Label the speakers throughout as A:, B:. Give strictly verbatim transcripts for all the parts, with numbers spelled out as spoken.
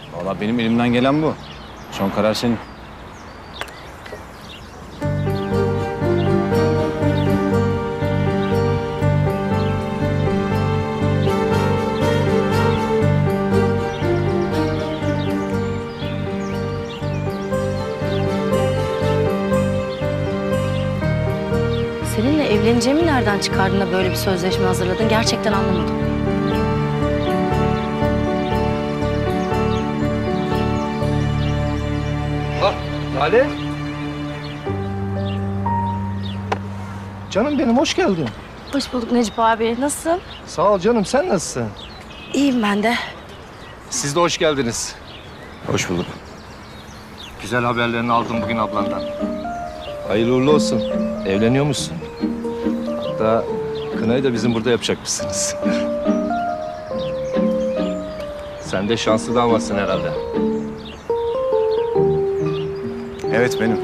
A: Vallahi benim elimden gelen bu. Son karar senin.
B: Seninle evleneceğimi nereden çıkardın da böyle bir sözleşme hazırladın? Gerçekten anlamadım.
C: Ah, Lale. Canım benim, hoş geldin.
B: Hoş bulduk Necip abi. Nasılsın?
C: Sağ ol canım, sen nasılsın?
B: İyiyim ben de.
C: Siz de hoş geldiniz.
A: Hoş bulduk.
C: Güzel haberlerini aldım bugün ablandan. Hayırlı uğurlu olsun. Evleniyormuşsun. Hatta kınayı da bizim burada yapacakmışsınız. Sen de şanslı damatsın herhalde.
A: Evet benim.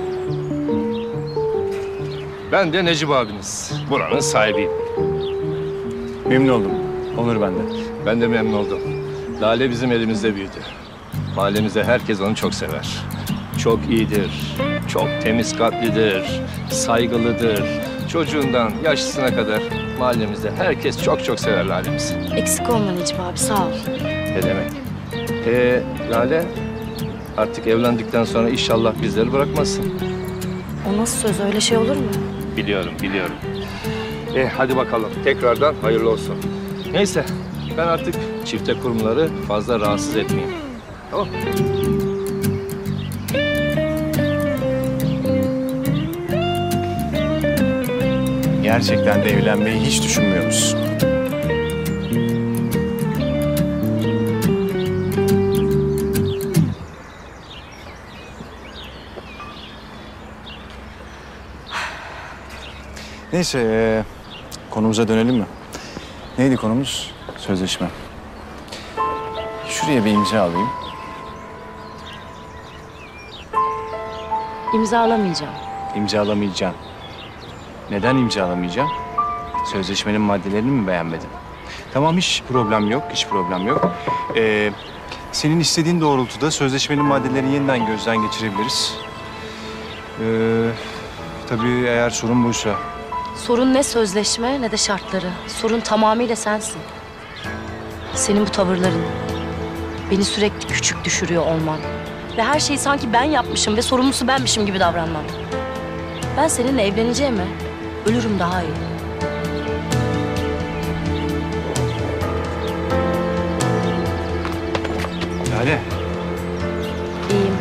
C: Ben de Necip abiniz. Buranın sahibiyim.
A: Memnun oldum. Onur bende.
C: Ben de memnun oldum. Lale bizim elimizde büyüdü. Mahallemizde herkes onu çok sever. Çok iyidir, çok temiz kalplidir, saygılıdır. Çocuğundan yaşlısına kadar mahallemizde herkes çok çok sever Lale'mizi.
B: Eksik olma Necip abi, sağ ol.
C: Ne demek? Ee, Lale, artık evlendikten sonra inşallah bizleri bırakmazsın.
B: O nasıl söz, öyle şey olur mu?
C: Biliyorum, biliyorum. Eh, hadi bakalım. Tekrardan hayırlı olsun. Neyse, ben artık çifte kurumları fazla rahatsız etmeyeyim. Tamam.
A: Gerçekten de evlenmeyi hiç düşünmüyor musun? Neyse, ee, konumuza dönelim mi? Neydi konumuz? Sözleşme. Şuraya bir imza alayım.
B: İmzalamayacağım.
A: İmzalamayacağım. Neden imzalamayacağım? Sözleşmenin maddelerini mi beğenmedin? Tamam, hiç problem yok, hiç problem yok. Ee, senin istediğin doğrultuda sözleşmenin maddelerini yeniden gözden geçirebiliriz. Ee, tabii eğer sorun buysa.
B: Sorun ne sözleşme ne de şartları. Sorun tamamıyla sensin. Senin bu tavırların. Beni sürekli küçük düşürüyor olman. Ve her şeyi sanki ben yapmışım ve sorumlusu benmişim gibi davranman. Ben seninle evleneceğime ölürüm daha iyi.
A: Lale.
B: İyiyim.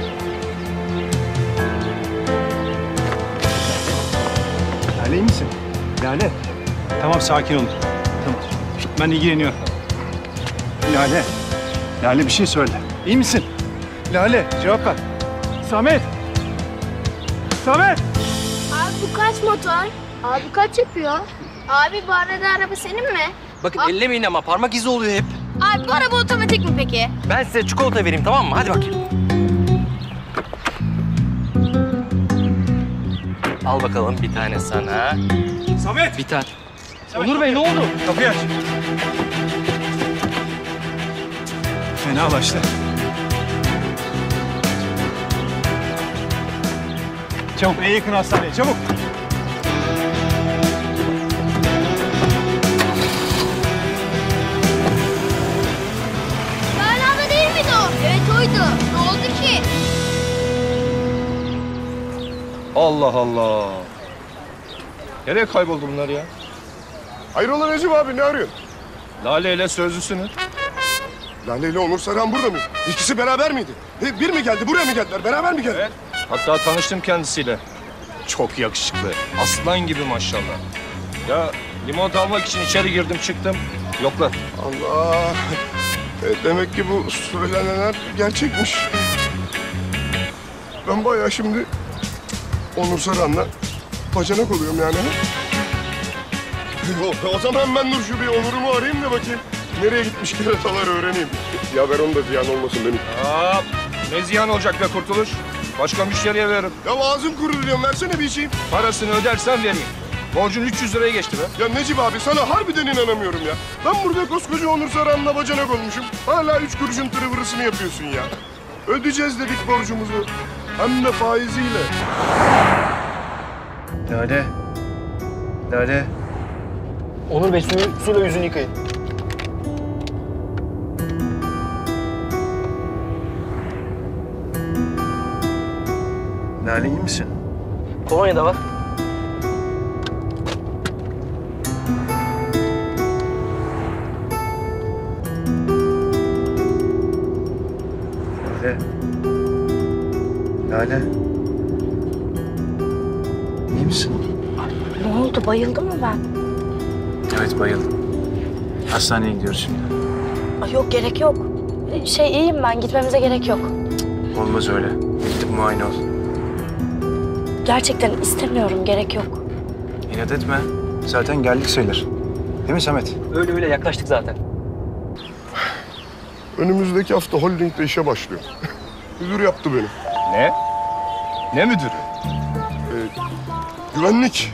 A: Lale, iyi misin? Lale. Tamam, sakin olun. Tamam. Ben ilgileniyorum. Lale. Lale, bir şey söyle. İyi misin? Lale, cevap ver. Samet. Samet.
D: Abi bu kaç motor? Abi kaç yapıyor? Abi bu arada araba senin mi?
E: Bakın
D: Aa.
E: ellemeyin ama parmak izi oluyor hep.
D: Abi bu araba otomatik mi peki?
E: Ben size çikolata vereyim, tamam mı? Hadi bakayım. Al bakalım bir tane sana.
A: Samet.
E: Bir tane.
A: Samet,
E: Onur Bey ne oldu?
A: Kapıyı aç. Fenalaştı. Çabuk, en yakın hastaneye, çabuk.
D: Lale abla değil miydi o? Evet oydu. Ne oldu ki?
C: Allah Allah. Nereye kayboldu bunlar ya?
F: Hayrola Necip abi, ne arıyorsun?
C: Lale ile sözlüsünü.
F: Lale ile Onur Saran burada mı? İkisi beraber miydi? E, bir mi geldi, buraya mı geldiler? Beraber mi geldiler?
C: Evet. Hatta tanıştım kendisiyle. Çok yakışıklı. Aslan gibi maşallah. Ya limonata almak için içeri girdim çıktım. Yoklar.
F: Allah! E, demek ki bu söylenenler gerçekmiş. Ben bayağı şimdi Onur Saran'la bacanak oluyorum yani. O, o zaman ben dur şu bir Onur'umu arayayım da bakayım. Nereye gitmiş keratalar öğreneyim. Ya ver onu da ziyan olmasın benim.
C: Aa, ne ziyan olacak be Kurtuluş? Başka müşteriye veririm.
F: Ya ağzım kurudu diyorum, versene bir içeyim.
C: Parasını ödersen vereyim. Borcun üç yüz liraya geçti be.
F: Ya Necip abi sana harbiden inanamıyorum ya. Ben burada koskoca Onur Saran'la bacanak olmuşum. Hala üç kuruşun tırıvırısını yapıyorsun ya. Ödeyeceğiz dedik borcumuzu. Hem de faiziyle.
A: Lale. Lale.
E: Onur Bey suyu, suyla yüzünü yıkayın.
A: Lale iyi misin?
E: Kolonya da var.
A: Lale. Lale. İyi misin?
B: Ne oldu? Bayıldım mı ben?
A: Evet bayıldım. Hastaneye gidiyoruz şimdi.
B: Ay yok, gerek yok. Şey iyiyim ben. Gitmemize gerek yok.
A: Olmaz öyle. Gidip muayene ol.
B: Gerçekten istemiyorum. Gerek yok.
A: İnat etme. Zaten geldik sayılır. Değil mi Samet?
E: Öyle öyle yaklaştık zaten.
F: Önümüzdeki hafta holdingde işe başlıyor. Müdür yaptı beni.
C: Ne? Ne müdürü?
F: Güvenlik.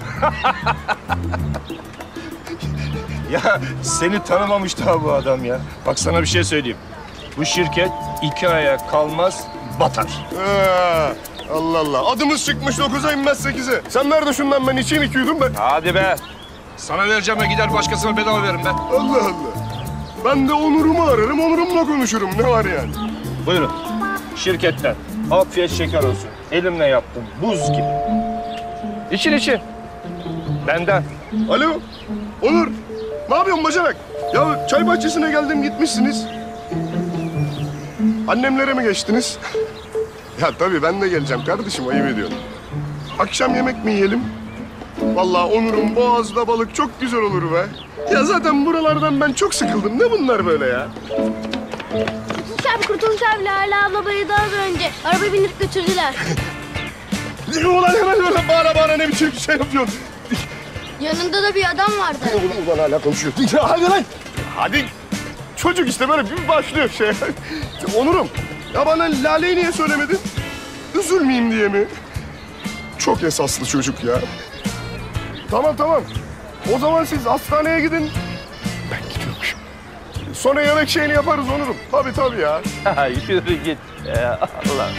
C: Ya seni tanımamış daha bu adam ya. Bak sana bir şey söyleyeyim. Bu şirket iki aya kalmaz batar.
F: Ha, Allah Allah. Adımız çıkmış dokuza inmez sekize. Sen nerede şundan ben içeyim iki yudum be.
C: Hadi be. Sana vereceğime gider başkasına bedava veririm be.
F: Allah Allah. Ben de Onur'umu ararım, Onur'umla konuşurum. Ne var yani?
C: Buyurun. Şirketten. Afiyet şeker olsun. Elimle yaptım. Buz gibi. İçin için. Benden.
F: Alo, Onur. Ne yapıyorsun bacanak? Ya çay bahçesine geldim gitmişsiniz. Annemlere mi geçtiniz? Ya tabii ben de geleceğim kardeşim, ayıp ediyorsun. Akşam yemek mi yiyelim? Vallahi Onur'un boğazda balık çok güzel olur be. Ya zaten buralardan ben çok sıkıldım. Ne bunlar böyle ya?
D: Kurtuluş abi, Kurtuluş abi, Lale abla bayıldı az önce. Arabaya bindirip götürdüler.
F: Ulan hemen öyle bağıra bağıra ne biçim şey yapıyorsun?
D: Yanında da bir adam vardı.
F: Ulan, ulan hala konuşuyor. Hadi lan. Hadi. Çocuk işte böyle bir başlıyor şey. Onur'um, ya bana Lale'yi niye söylemedin? Üzülmeyeyim diye mi? Çok esaslı çocuk ya. Tamam tamam. O zaman siz hastaneye gidin. Ben gidiyormuşum. Sonra yemek şeyini yaparız Onur'um. Tabii tabii ya.
C: Yürü git. Ya Allah.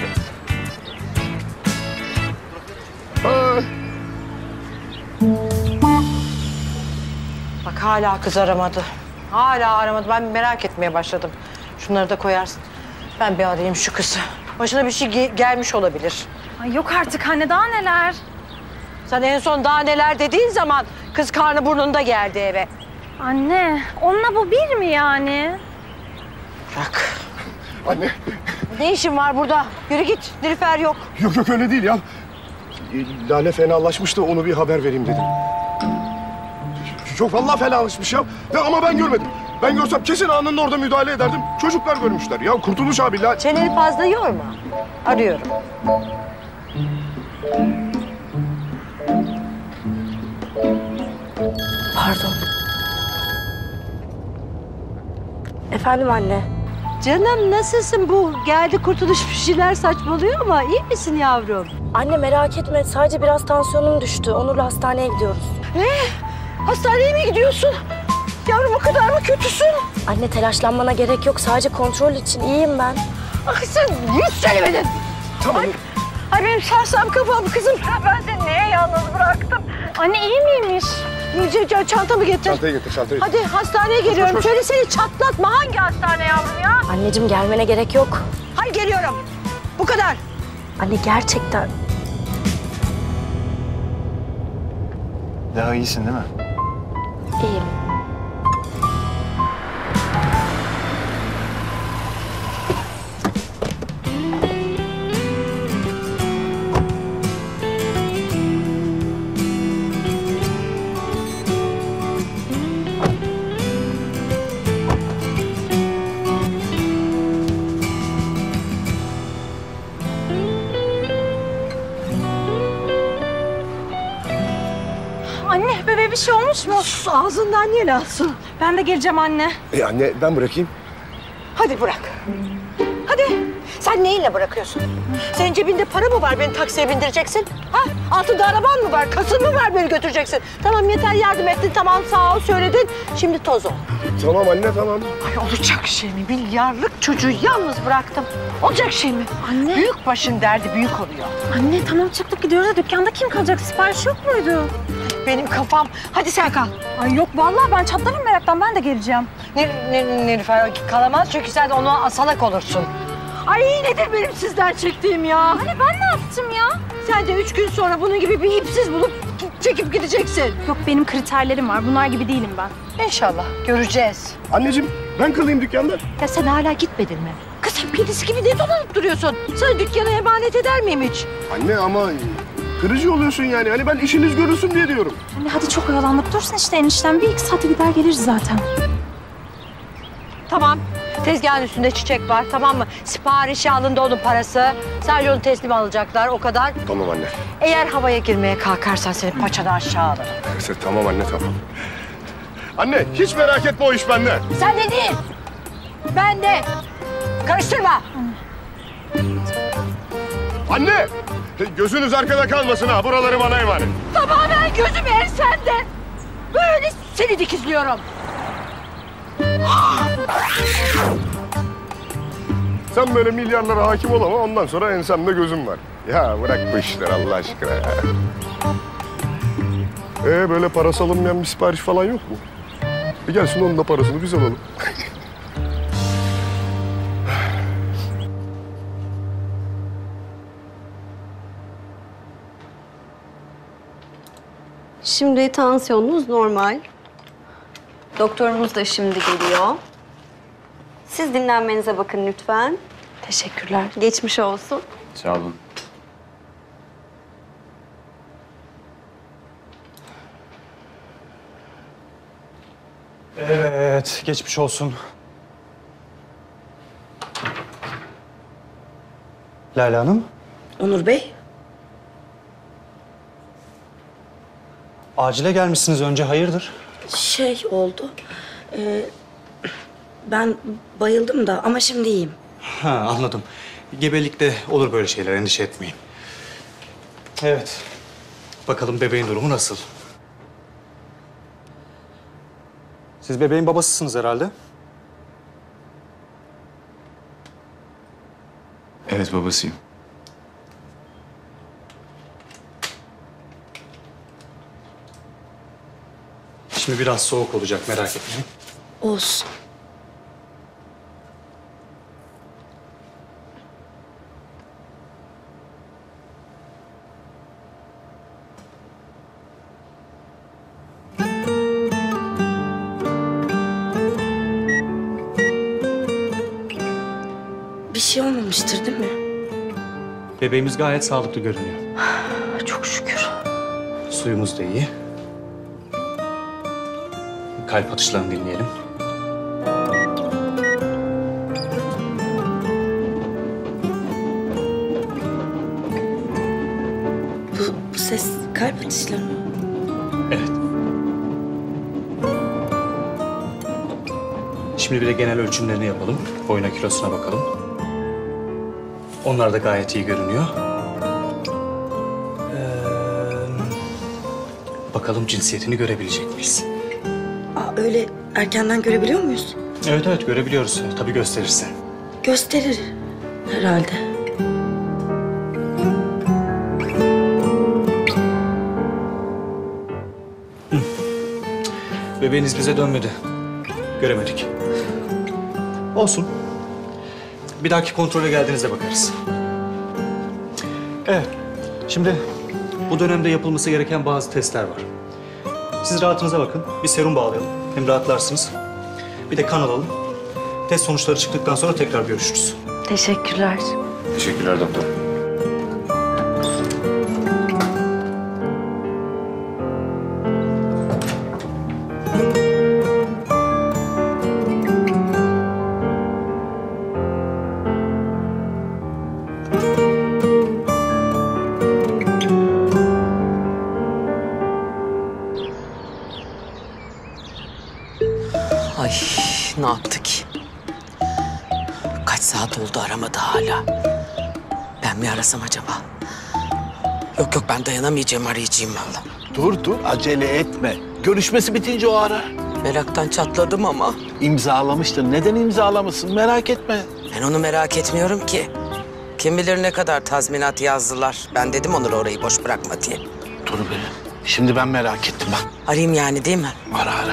F: Ha.
G: Bak hala kız aramadı. Hala aramadı. Ben merak etmeye başladım. Şunları da koyarsın. Ben bir arayayım şu kızı. Başına bir şey ge- gelmiş olabilir.
H: Ay yok artık anne, daha neler?
G: Sen en son daha neler dediğin zaman kız karnı burnunda geldi eve.
H: Anne, onunla bu bir mi yani?
G: Bırak.
F: Anne.
G: Ne işin var burada? Yürü git. Nilüfer yok.
F: Yok yok öyle değil ya. Lale fenalaşmış da onu bir haber vereyim dedim. Çok vallahi fenalaşmış ya. ya. Ama ben görmedim. Ben görsem kesin anında orada müdahale ederdim. Çocuklar görmüşler. Ya Kurtuluş abi Lale...
G: Çeneni fazla yorma. Arıyorum.
B: Pardon. Efendim anne.
G: Canım nasılsın bu? Geldi Kurtuluş bir şeyler saçmalıyor ama iyi misin yavrum?
B: Anne merak etme. Sadece biraz tansiyonum düştü. Onur'la hastaneye gidiyoruz.
G: Hastaneye mi gidiyorsun? Yavrum o kadar mı kötüsün?
B: Anne telaşlanmana gerek yok. Sadece kontrol için iyiyim ben.
G: Ah sen hiç söylemedin.
F: Tamam.
G: Ay, ay benim sarsam kafam kızım. Ben seni niye yalnız bıraktım?
H: Anne iyi miymiş?
G: C- c- Çantamı getir.
F: Çantayı getir çantayı.
G: Hadi hastaneye geliyorum.
F: koş, koş.
G: Şöyle seni çatlatma. Hangi hastane yavrum ya?
B: Anneciğim gelmene gerek yok.
G: Hadi geliyorum. Bu kadar.
B: Anne gerçekten.
A: Daha iyisin değil mi?
B: İyiyim.
H: Anne, bebeğe bir şey olmuş mu?
G: Sus, ağzından yel alsın.
H: Ben de geleceğim anne.
F: E anne ben bırakayım.
G: Hadi bırak. Hadi. Sen neyle bırakıyorsun? Senin cebinde para mı var beni taksiye bindireceksin? Ha? Altında araban mı var? Kasın mı var beni götüreceksin? Tamam yeter yardım ettin, tamam sağ ol söyledin. Şimdi toz ol.
F: Tamam anne tamam.
G: Ay olacak şey mi? Milyarlık çocuğu yalnız bıraktım. Olacak şey mi?
H: Anne.
G: Büyük başın derdi büyük oluyor.
H: Anne tamam çıktık gidiyoruz da dükkanda kim kalacak? Sipariş yok muydu?
G: Benim kafam. Hadi sen kal.
H: Ay yok vallahi ben çatlarım meraktan, ben de geleceğim.
G: Nil- Nil- Nilüfer kalamaz çünkü sen de ona asalak olursun. Ay nedir benim sizden çektiğim ya?
H: Anne ben ne yaptım ya?
G: Sen de üç gün sonra bunun gibi bir ipsiz bulup çekip gideceksin.
H: Yok benim kriterlerim var. Bunlar gibi değilim ben.
G: İnşallah göreceğiz.
F: Anneciğim ben kalayım dükkanda.
G: Ya sen hala gitmedin mi? Kız sen kedisi gibi ne dolanıp duruyorsun? Sana dükkana emanet eder miyim hiç?
F: Anne ama kırıcı oluyorsun yani. Hani ben işiniz görülsün diye diyorum.
H: Anne hadi çok oyalandık dursun işte enişten. Bir iki saate gider geliriz zaten.
G: Tamam. Tezgahın üstünde çiçek var tamam mı? Siparişi alındı onun parası. Sadece onu teslim alacaklar o kadar.
F: Tamam anne.
G: Eğer havaya girmeye kalkarsan seni paçadan aşağı alırım.
F: Tamam anne tamam. Anne hiç merak etme o iş bende.
G: Sen de değil. Ben de. Karıştırma.
F: Anne! Gözünüz arkada kalmasın ha. Buraları bana emanet.
G: Tamamen gözüm ensende. Böyle seni dikizliyorum.
F: Sen böyle milyarlara hakim ol ama ondan sonra ensemde gözüm var. Ya bırak bu işleri Allah aşkına ya. Ee böyle parası alınmayan bir sipariş falan yok mu? E gelsin onun da parasını biz alalım.
I: Şimdi tansiyonunuz normal. Doktorumuz da şimdi geliyor. Siz dinlenmenize bakın lütfen.
B: Teşekkürler.
I: Geçmiş olsun.
A: Sağ olun.
J: Evet, geçmiş olsun. Lale Hanım,
B: Onur Bey.
J: acile gelmişsiniz önce, hayırdır?
B: Şey oldu. Ee, ben bayıldım da ama şimdi iyiyim.
J: Ha, anladım. Gebelikte olur böyle şeyler, endişe etmeyin. Evet, bakalım bebeğin durumu nasıl? Siz bebeğin babasısınız herhalde.
A: Evet babasıyım.
J: Şimdi biraz soğuk olacak, merak etmeyin.
B: Olsun. Bir şey olmamıştır değil mi?
J: Bebeğimiz gayet sağlıklı görünüyor.
B: Çok şükür.
J: Suyumuz da iyi. Kalp atışlarını dinleyelim.
B: Bu, bu ses kalp atışları mı?
J: Evet. Şimdi bir de genel ölçümlerini yapalım. Boyuna kilosuna bakalım. Onlar da gayet iyi görünüyor. Ee, bakalım cinsiyetini görebilecek miyiz?
B: Aa, öyle erkenden görebiliyor muyuz?
J: Evet evet görebiliyoruz. Tabii gösterirse.
B: Gösterir herhalde.
J: Bebeğiniz bize dönmedi. Göremedik. Olsun. Bir dahaki kontrole geldiğinizde bakarız. Evet. Şimdi bu dönemde yapılması gereken bazı testler var. Siz rahatınıza bakın. Bir serum bağlayalım. Hem rahatlarsınız. Bir de kan alalım. Test sonuçları çıktıktan sonra tekrar görüşürüz.
B: Teşekkürler.
A: Teşekkürler doktor.
K: Ay ne yaptık? Kaç saat Saat oldu aramadı hala. Ben mi arasam acaba? Yok yok ben dayanamayacağım arayacağım valla.
L: Dur dur acele etme. Görüşmesi bitince o arar.
K: Meraktan çatladım ama.
L: İmzalamıştır. Neden imzalamışsın merak etme.
K: Ben onu merak etmiyorum ki. Kim bilir ne kadar tazminat yazdılar. Ben dedim Onur orayı boş bırakma diye.
L: Dur be. Şimdi ben merak ettim bak.
K: Arayayım yani değil mi?
L: Ara ara.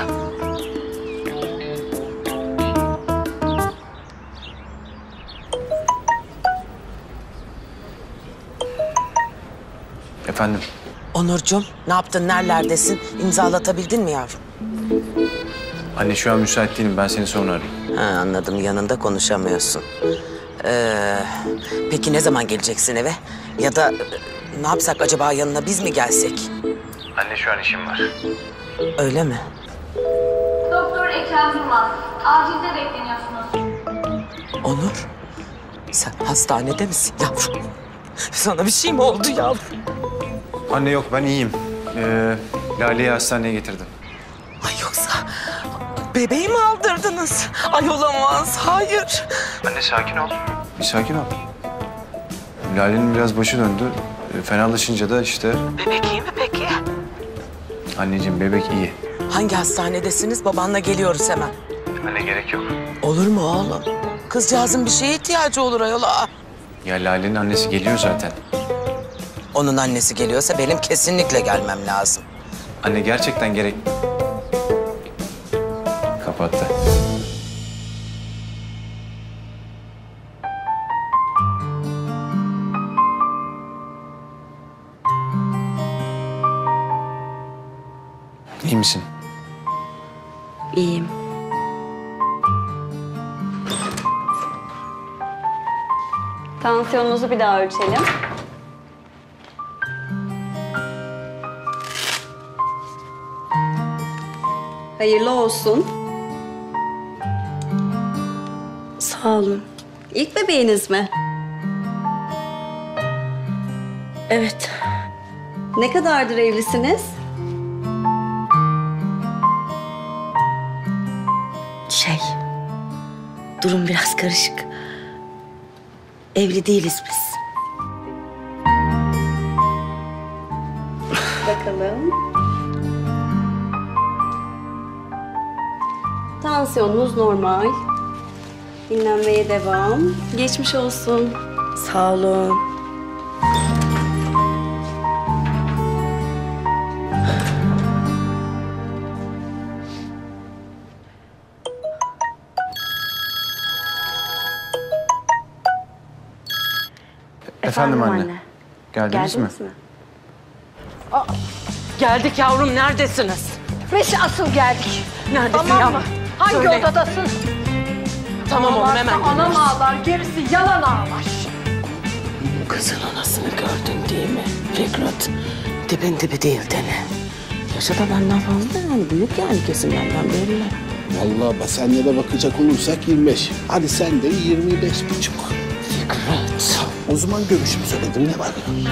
A: Efendim?
K: Onurcuğum ne yaptın nerelerdesin? İmzalatabildin mi yavrum?
A: Anne şu an müsait değilim. Ben seni sonra arayayım.
K: Ha, anladım yanında konuşamıyorsun. Ee, peki ne zaman geleceksin eve? Ya da e, ne yapsak acaba yanına biz mi gelsek?
A: Anne şu an işim var.
K: Öyle mi?
M: Doktor Ekrem Yılmaz. Acilde bekleniyorsunuz.
K: Onur sen hastanede misin yavrum? Sana bir şey mi oldu yavrum?
A: Anne yok ben iyiyim. Ee, Lale'yi hastaneye getirdim.
K: Ay yoksa bebeği mi aldırdınız? Ay olamaz hayır.
A: Anne sakin ol. Bir sakin ol. Lale'nin biraz başı döndü. Ee, Fenalaşınca da işte...
K: Bebek iyi mi peki?
A: Anneciğim bebek iyi.
K: Hangi hastanedesiniz? Babanla geliyoruz hemen.
A: Anne gerek yok.
K: Olur mu oğlum? Kızcağızın bir şeye ihtiyacı olur ayol. Aa.
A: Ya Lale'nin annesi geliyor zaten.
K: Onun annesi geliyorsa benim kesinlikle gelmem lazım.
A: Anne gerçekten gerek... Kapattı. İyi misin?
B: İyiyim.
I: Tansiyonunuzu bir daha ölçelim. Hayırlı olsun.
B: Sağ olun.
I: İlk bebeğiniz mi?
B: Evet.
I: Ne kadardır evlisiniz?
B: Şey, durum biraz karışık. Evli değiliz biz.
I: Bakalım. Tansiyonunuz normal. Dinlenmeye devam. Geçmiş olsun.
B: Sağ olun.
A: Efendim, anne.
B: anne.
A: Geldiniz,
B: Geldiniz
A: mi?
B: mi?
G: Geldik yavrum neredesiniz?
N: Biz asıl geldik.
G: Neredesin
N: Tamam
G: yavrum?
N: mı? Hangi
G: Söyle.
N: odadasın?
G: Tamam oğlum hemen
N: Anam
G: geliyoruz.
N: ağlar, gerisi yalan ağlar.
K: Kızın anasını gördün değil mi Fikret? Dibin dibi değil dene. Yaşa da benden fazla yani büyük yani kesin benden belli.
L: Vallahi basenlere bakacak olursak yirmi beş. Hadi sen de yirmi beş buçuk.
K: Fikret.
L: O zaman görüşüm söyledim ne var?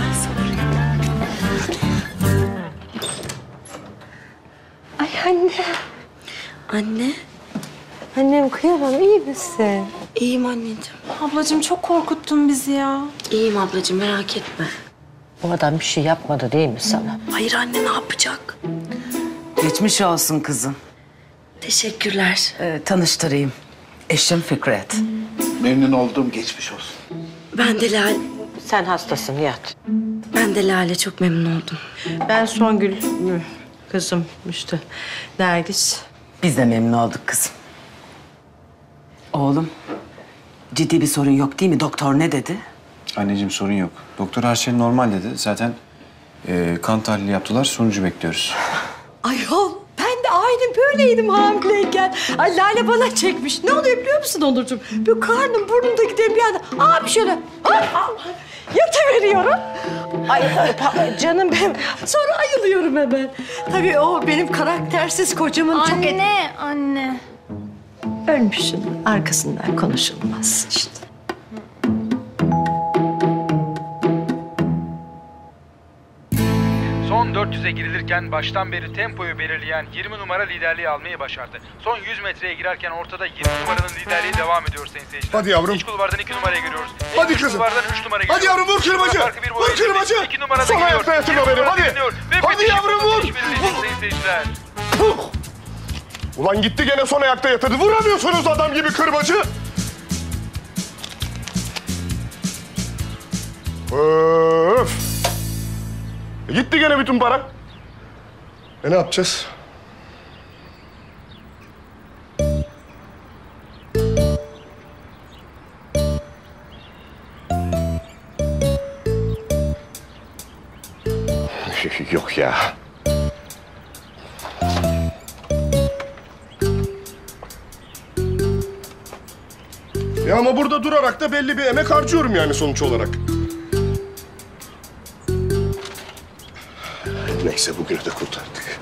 N: Ay anne.
B: Anne.
N: Annem kıyamam, iyi misin?
B: İyiyim anneciğim.
H: Ablacığım çok korkuttun bizi ya.
B: İyiyim ablacığım merak etme.
G: Bu adam bir şey yapmadı değil mi sana?
B: Hayır anne ne yapacak?
K: Geçmiş olsun kızım.
B: Teşekkürler.
K: Ee, tanıştırayım. Eşim Fikret.
L: Memnun oldum geçmiş olsun.
B: Ben de Lale.
G: Sen hastasın yat.
B: Ben de Lale çok memnun oldum.
G: Ben Songül kızım işte Nergis.
K: Biz de memnun olduk kızım. Oğlum, ciddi bir sorun yok değil mi? Doktor ne dedi?
A: Anneciğim sorun yok. Doktor her şey normal dedi. Zaten e, kan tahlili yaptılar. Sonucu bekliyoruz.
N: Ayol, ben de aynı böyleydim hamileyken. Ay Lale bana çekmiş. Ne oluyor biliyor musun Onurcuğum? Bir karnım burnumda giden bir anda abi şöyle hop, hop, yatıveriyorum. Ay pa- canım benim. Sonra ayılıyorum hemen. Tabii o benim karaktersiz kocamın çok... et-
H: Anne, anne.
N: Ölmüşün arkasından konuşulmaz işte.
O: Son dört dört yüze girilirken baştan beri tempoyu belirleyen yirmi numara liderliği almayı başardı. Son yüz metreye girerken ortada yirmi numaranın liderliği devam ediyor sayın seyirciler.
F: Hadi yavrum.
O: İç kulvardan iki numaraya giriyoruz.
F: Hadi
O: İç
F: kızım.
O: kulvardan üç numara giriyor.
F: Hadi yavrum vur kırbacı. Vur kırbacı.
O: iki numarada
F: Son ayakta yatırma beni hadi. Hadi yavrum vur.
O: Sayın seyirciler.
F: Ulan gitti gene son ayakta yatırdı. Vuramıyorsunuz adam gibi kırbacı. Öf. E gitti gene bütün para. E ne yapacağız? Yok ya. Ya ama burada durarak da belli bir emek harcıyorum yani sonuç olarak. Neyse bugünü de kurtardık.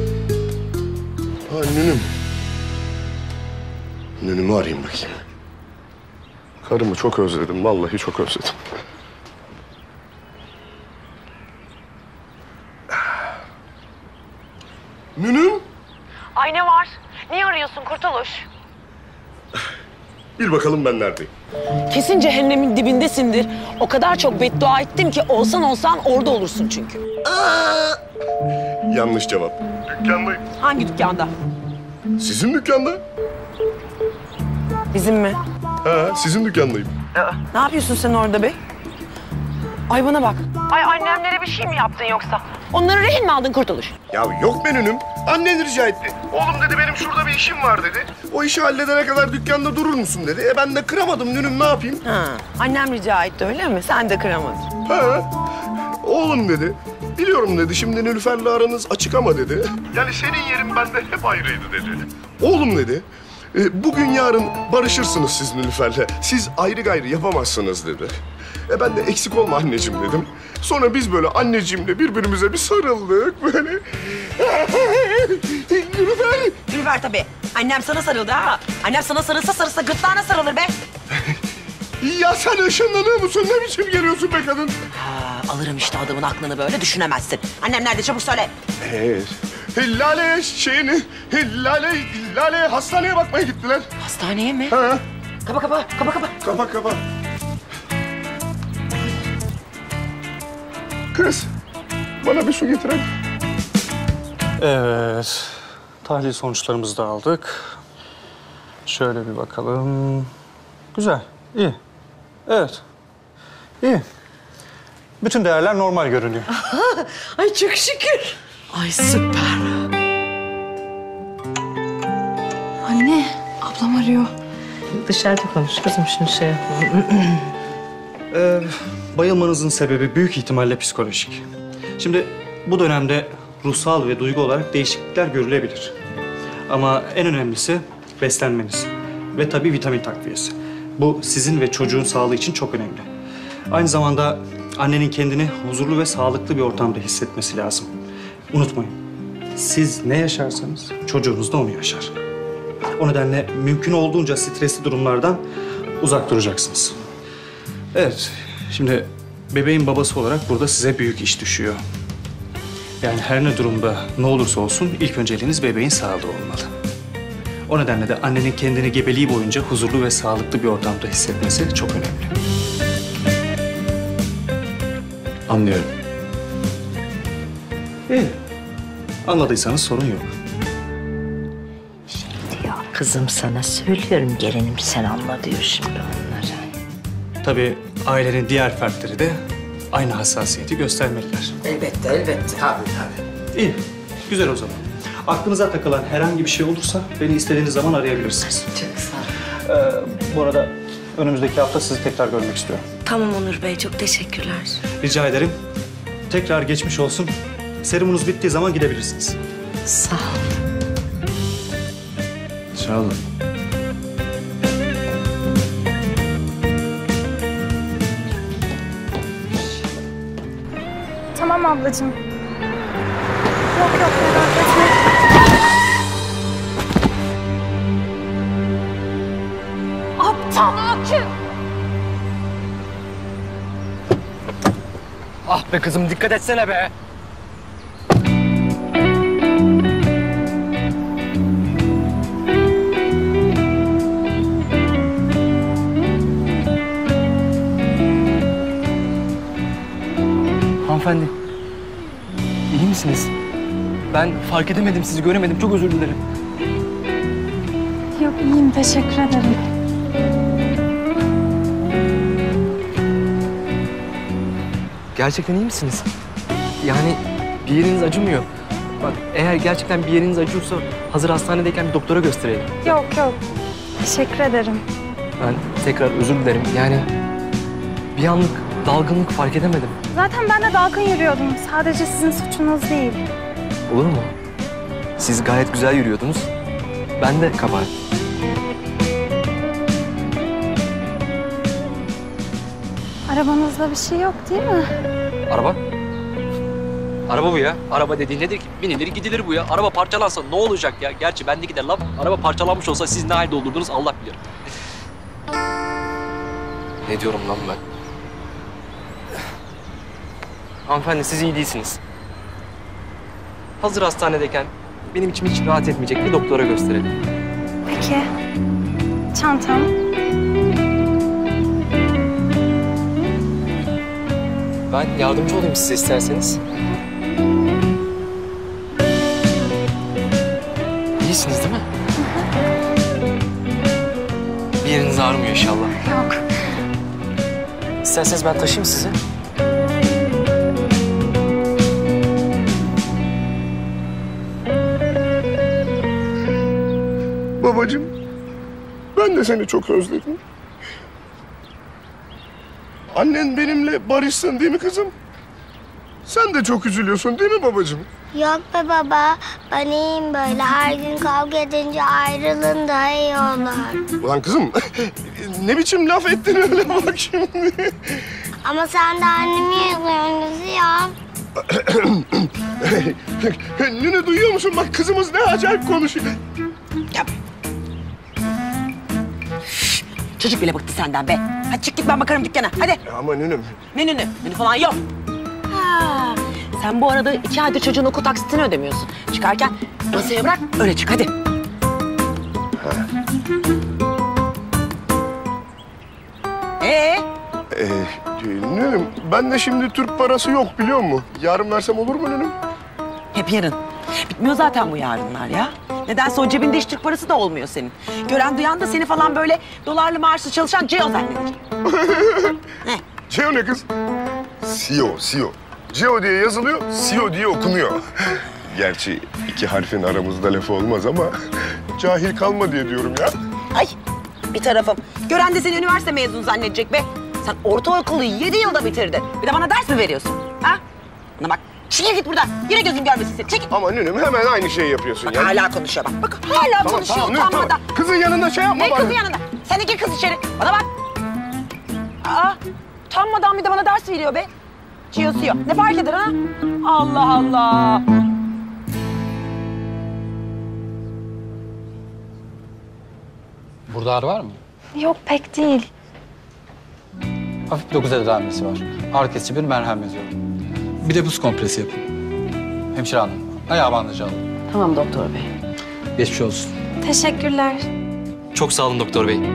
F: Ha Nünüm. Nünüm'ü arayayım bakayım. Karımı çok özledim, vallahi çok özledim. Nünüm?
G: Ay ne var? Niye arıyorsun Kurtuluş?
F: Bir bakalım ben neredeyim.
K: Kesin cehennemin dibindesindir. O kadar çok beddua ettim ki olsan olsan orada olursun çünkü.
F: Yanlış cevap. Dükkandayım.
K: Hangi dükkanda?
F: Sizin dükkanda?
K: Bizim mi?
F: Ha, sizin dükkandayım.
K: Ne yapıyorsun sen orada be? Ay bana bak. Ay annemlere bir şey mi yaptın yoksa? Onları rehin mi aldın Kurtuluş?
F: Ya yok be Nünüm. Annen rica etti. Oğlum dedi benim şurada bir işim var dedi. O işi halledene kadar dükkanda durur musun dedi. E ben de kıramadım Nünüm ne yapayım?
K: Ha, annem rica etti öyle mi? Sen de kıramadın.
F: Ha. Oğlum dedi. Biliyorum dedi şimdi Nilüfer'le aranız açık ama dedi. Yani senin yerin bende hep ayrıydı dedi. Oğlum dedi. E, bugün yarın barışırsınız siz Nilüfer'le. Siz ayrı gayrı yapamazsınız dedi. E ben de eksik olma anneciğim dedim. Sonra biz böyle anneciğimle birbirimize bir sarıldık böyle. Nilüfer!
K: Nilüfer tabii. Annem sana sarıldı ha. Annem sana sarılsa sarılsa gırtlağına sarılır be.
F: Ya sen ışınlanıyor musun? Ne biçim geliyorsun be kadın?
K: Ha, alırım işte adamın aklını böyle düşünemezsin. Annem nerede çabuk söyle.
F: Evet. Lale şeyini, Lale, Lale hastaneye bakmaya gittiler.
K: Hastaneye mi?
F: Ha.
K: Kapa kapa, kapa kapa.
F: Kapa kapa. Kız, bana bir su getir hadi.
J: Evet. Tahlil sonuçlarımızı da aldık. Şöyle bir bakalım. Güzel, iyi. Evet, iyi. Bütün değerler normal görünüyor.
N: Ay çok şükür.
K: Ay süper.
H: Anne, ablam arıyor.
G: Dışarıda konuş kızım şunu şey yapalım.
J: Ee, bayılmanızın sebebi büyük ihtimalle psikolojik. Şimdi bu dönemde ruhsal ve duygu olarak değişiklikler görülebilir. Ama en önemlisi beslenmeniz ve tabii vitamin takviyesi. Bu sizin ve çocuğun sağlığı için çok önemli. Aynı zamanda annenin kendini huzurlu ve sağlıklı bir ortamda hissetmesi lazım. Unutmayın, siz ne yaşarsanız çocuğunuz da onu yaşar. O nedenle mümkün olduğunca stresli durumlardan uzak duracaksınız. Evet, şimdi bebeğin babası olarak burada size büyük iş düşüyor. Yani her ne durumda ne olursa olsun ilk önceliğiniz bebeğin sağlığı olmalı. O nedenle de annenin kendini gebeliği boyunca huzurlu ve sağlıklı bir ortamda hissetmesi çok önemli.
A: Anlıyorum.
J: İyi. Anladıysanız sorun yok.
G: Ya kızım sana söylüyorum gelinim sen anla diyor şimdi onları.
J: Tabii ailenin diğer fertleri de aynı hassasiyeti göstermeliler.
K: Elbette, elbette. Tabii, tabii.
J: İyi, güzel o zaman. Aklınıza takılan herhangi bir şey olursa beni istediğiniz zaman arayabilirsiniz.
G: Çok sağ ol.
J: Ee, bu arada önümüzdeki hafta sizi tekrar görmek istiyorum.
B: Tamam Onur Bey, çok teşekkürler.
J: Rica ederim. Tekrar geçmiş olsun. Serumunuz bittiği zaman gidebilirsiniz.
B: Sağ ol.
A: Sağ olun.
H: Tamam ablacığım. Yok yok merak etme.
N: Aptal Akif.
E: Ah be kızım dikkat etsene be. Hanımefendi. İyi misiniz? Ben fark edemedim, sizi göremedim. Çok özür dilerim.
H: Yok iyiyim teşekkür ederim.
E: Gerçekten iyi misiniz? Yani bir yeriniz acımıyor. Bak eğer gerçekten bir yeriniz acıyorsa hazır hastanedeyken bir doktora gösterelim.
H: Yok yok. Teşekkür ederim.
E: Ben tekrar özür dilerim. Yani bir anlık dalgınlık fark edemedim.
H: Zaten ben de dalgın yürüyordum. Sadece sizin suçunuz değil.
E: Olur mu? Siz gayet güzel yürüyordunuz. Ben de kabahat.
H: Arabanızda bir şey yok değil mi?
E: Araba? Araba bu ya. Araba dediğin nedir ki? Binilir gidilir bu ya. Araba parçalansa ne olacak ya? Gerçi bendeki de laf. Araba parçalanmış olsa siz ne halde olurdunuz Allah bilir. Ne diyorum lan ben? Hanımefendi siz iyi değilsiniz. Hazır hastanedeyken benim içim hiç rahat etmeyecek bir doktora gösterelim.
H: Peki. Çantam.
E: Ben yardımcı olayım size isterseniz. İyisiniz değil mi? Bir yeriniz ağrımıyor inşallah.
H: Yok.
E: İsterseniz ben taşıyayım sizi.
F: Babacığım, ben de seni çok özledim. Annen benimle barışsın değil mi kızım? Sen de çok üzülüyorsun değil mi babacığım?
D: Yok be baba. Ben iyiyim böyle. Her gün kavga edince ayrılın daha iyi olur.
F: Ulan kızım, ne biçim laf ettin öyle bak şimdi.
D: Ama sen de annemi yazıyorsun ya.
F: Nene duyuyor musun? Bak kızımız ne acayip konuşuyor.
G: Yap. Çocuk bile bıktı senden be. Hadi çık git ben bakarım dükkana. Hadi.
F: Ama nenem.
G: Ne nünü? Nünü falan yok. Ha, sen bu arada iki aydır çocuğun okul taksitini ödemiyorsun. Çıkarken masaya bırak öyle çık hadi. Ee?
F: Ee, nenem, ben de şimdi Türk parası yok biliyor musun? Yarın versem olur mu nenem?
G: Hep yarın. Bitmiyor zaten bu yarınlar ya. Nedense o cebinde hiç Türk parası da olmuyor senin. Gören duyan da seni falan böyle dolarlı maaşlı çalışan C E O zannedecek.
F: C E O ne kız? C E O, C E O. C E O diye yazılıyor, C E O diye okunuyor. Gerçi iki harfin aramızda lafı olmaz ama cahil kalma diye diyorum ya.
G: Ay bir tarafım. Gören de seni üniversite mezunu zannedecek be. Sen ortaokulu yedi yılda bitirdin. Bir de bana ders mi veriyorsun? Ha? Bana bak. Çekil git buradan. Yine gözüm görmesin seni. Çekil.
F: Ama nenem hemen aynı şeyi yapıyorsun
G: Bak
F: ya.
G: hala konuşuyor bak. Bak hala
F: Tamam,
G: konuşuyor
F: tamam,
G: utanmadan.
F: tamam. Kızın yanında şey yapma
G: Ne
F: bana.
G: kızın yanında? Sen iki kız içeri. Bana bak. Aa, utanmadan bir de bana ders veriyor be. Çiyosuyor. Ne fark eder ha? Allah Allah.
P: Burada ağrı var mı?
H: Yok pek değil.
P: Hafif bir dokuz tedavisi var. Ağrı kesici bir merhem yazıyorum. Bir de buz kompresi yapın. Hemşire hanım, ayağı bandajı alın.
G: Tamam doktor bey.
P: Geçmiş olsun.
H: Teşekkürler.
E: Çok sağ olun doktor bey.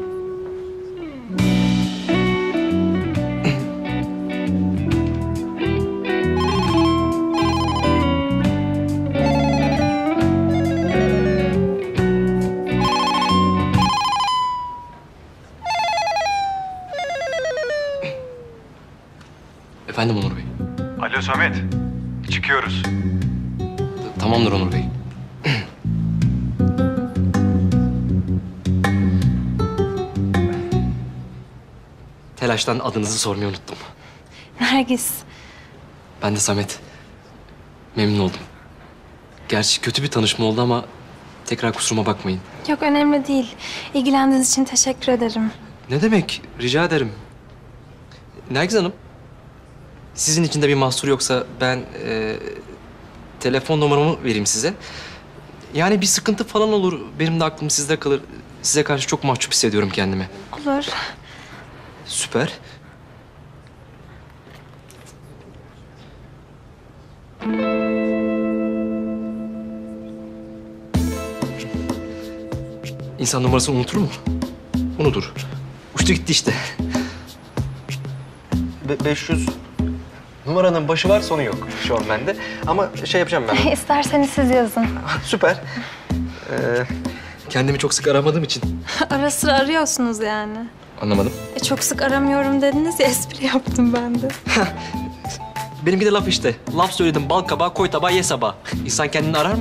E: Efendim Onur Bey.
O: Alo Samet. Çıkıyoruz.
E: Tamamdır Onur Bey. Telaştan adınızı sormayı unuttum.
H: Nergis.
E: Ben de Samet. Memnun oldum. Gerçi kötü bir tanışma oldu ama tekrar kusuruma bakmayın.
H: Yok önemli değil. İlgilendiğiniz için teşekkür ederim.
E: Ne demek? Rica ederim. Nergiz Hanım, sizin için de bir mahsur yoksa ben e, telefon numaramı vereyim size. Yani bir sıkıntı falan olur, benim de aklım sizde kalır. Size karşı çok mahcup hissediyorum kendimi.
H: Olur.
E: Süper. İnsan numarasını unutur mu? Unutur. Uçtu gitti işte. Be beş yüz... Numaranın başı var, sonu yok şu an bende. Ama şey yapacağım ben.
H: İsterseniz siz yazın.
E: Süper. Ee, kendimi çok sık aramadığım için.
H: Ara sıra arıyorsunuz yani.
E: Anlamadım.
H: E, çok sık aramıyorum dediniz ya, espri yaptım ben de.
E: Benimki de laf işte. Laf söyledim, bal kabağı, koy tabağı, ye sabah. İnsan kendini arar mı?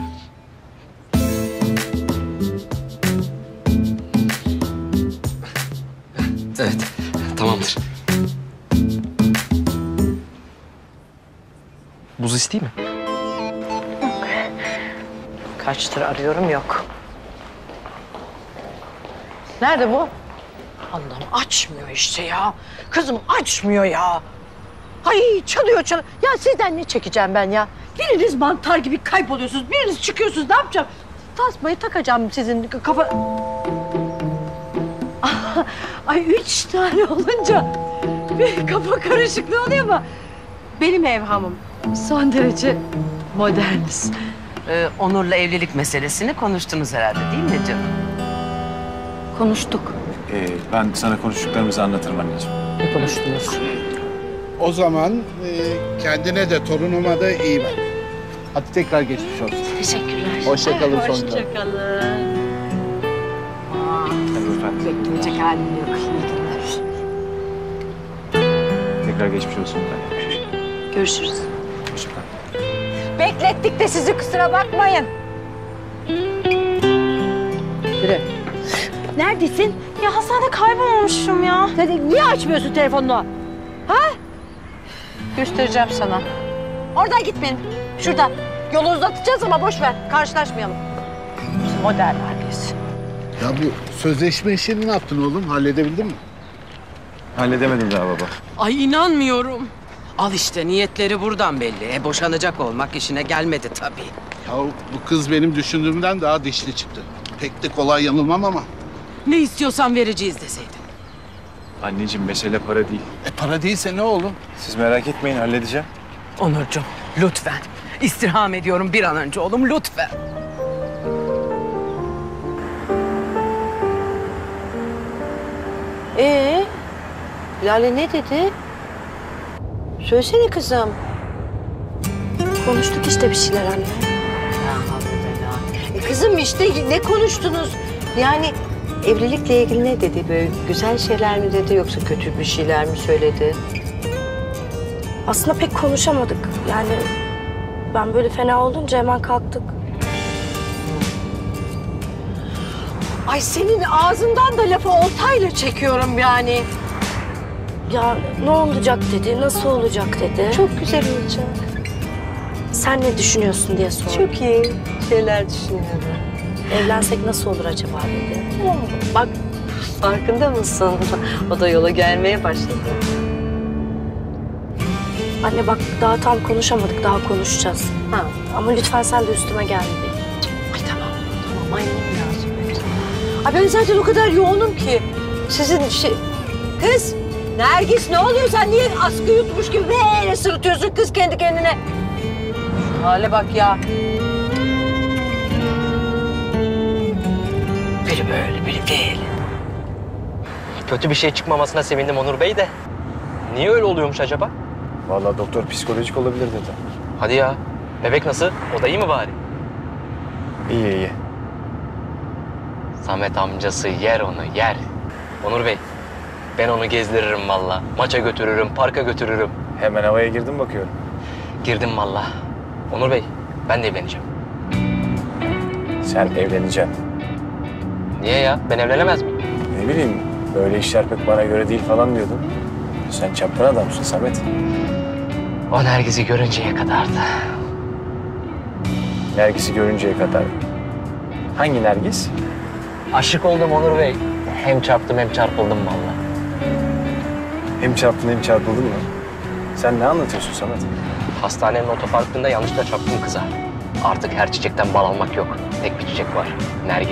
E: Evet, tamamdır. Buz isteyeyim mi?
G: Kaçtır arıyorum, yok. Nerede bu? Allah'ım açmıyor işte ya. Kızım açmıyor ya. Ay çalıyor çalıyor. Ya sizden ne çekeceğim ben ya? Biriniz mantar gibi kayboluyorsunuz, biriniz çıkıyorsunuz. Ne yapacağım? Tasmayı takacağım sizin kafa... Ay üç tane olunca bir kafa karışıklığı oluyor mu? Benim evhamım son derece moderniz.
K: Ee, Onur'la evlilik meselesini konuştunuz herhalde değil mi canım?
B: Konuştuk.
A: Ee, ben sana konuştuklarımızı anlatırım anneciğim.
G: Ne konuştunuz?
L: O zaman e, kendine de torunuma da iyi bak. Hadi tekrar geçmiş olsun.
B: Teşekkürler.
L: Hoşça kalın sonra.
G: Hoşça kalın.
B: Bekleyecek halim yok. İyi günler.
A: Tekrar geçmiş olsun.
B: Görüşürüz.
A: Hoşça kal.
G: Beklettik de sizi, kusura bakmayın. Yürü. Neredesin?
H: Ya hastanede kaybolmuşum ya.
G: Hadi niye açmıyorsun telefonunu? Ha? Göstereceğim sana. Oradan gitmeyin. Şuradan. Yolu uzatacağız ama boş ver. Karşılaşmayalım. Modern herkes.
L: Ya bu sözleşme işini ne yaptın oğlum? Halledebildin mi?
A: Halledemedim daha baba.
K: Ay inanmıyorum. Al işte niyetleri buradan belli. E boşanacak olmak işine gelmedi tabii.
L: Ya bu kız benim düşündüğümden daha dişli çıktı. Pek de kolay yanılmam ama.
K: Ne istiyorsan vereceğiz deseydin.
A: Anneciğim mesele para değil.
L: E para değilse ne oğlum?
A: Siz merak etmeyin halledeceğim.
K: Onurcuğum lütfen. İstirham ediyorum bir an önce oğlum lütfen.
G: Ee, Lale ne dedi? Söylesene kızım.
B: Konuştuk işte bir şeyler anne.
G: E kızım işte ne konuştunuz? Yani evlilikle ilgili ne dedi? Böyle güzel şeyler mi dedi yoksa kötü bir şeyler mi söyledi?
B: Aslında pek konuşamadık. Yani ben böyle fena olunca hemen kalktık.
G: Ay senin ağzından da lafı oltayla çekiyorum yani.
B: Ya ne olacak dedi, nasıl olacak dedi.
G: Çok güzel olacak.
B: Sen ne düşünüyorsun diye sordum.
G: Çok iyi şeyler düşünüyorum.
B: Evlensek nasıl olur acaba dedi.
G: Bak farkında mısın? O da yola gelmeye başladı.
B: Anne bak daha tam konuşamadık, daha konuşacağız.
G: Ha.
B: Ama lütfen sen de üstüme gelme benim.
G: Ay tamam, tamam. Ay ne lazım. Ay ben zaten o kadar yoğunum ki. Sizin şey... Kız, Nergis ne oluyor? Sen niye askı yutmuş gibi böyle sırıtıyorsun kız kendi kendine? Şu hale bak ya. Biri böyle, biri değil.
E: Kötü bir şey çıkmamasına sevindim Onur Bey de. Niye öyle oluyormuş acaba?
A: Vallahi doktor psikolojik olabilir dedi.
E: Hadi ya. Bebek nasıl? O da iyi mi bari?
A: İyi iyi.
E: Samet amcası yer onu, yer. Onur Bey, ben onu gezdiririm vallahi. Maça götürürüm, parka götürürüm.
A: Hemen havaya girdim bakıyorum.
E: Girdim vallahi. Onur Bey, ben de evleneceğim.
A: Sen evleneceksin.
E: Niye ya? Ben evlenemez miyim?
A: Ne bileyim, böyle işler pek bana göre değil falan diyordun. Sen çapkın adamsın Samet.
E: O Nergis'i görünceye kadardı.
A: Nergis'i görünceye kadar. Hangi Nergis?
E: Aşık oldum Onur Bey. Hem çarptım hem çarpıldım vallahi.
A: Hem çarptın hem çarpıldın mı? Sen ne anlatıyorsun Samet?
E: Hastanenin otoparkında yanlışlıkla çarptım kıza. Artık her çiçekten bal almak yok. Tek bir çiçek var. Nergis.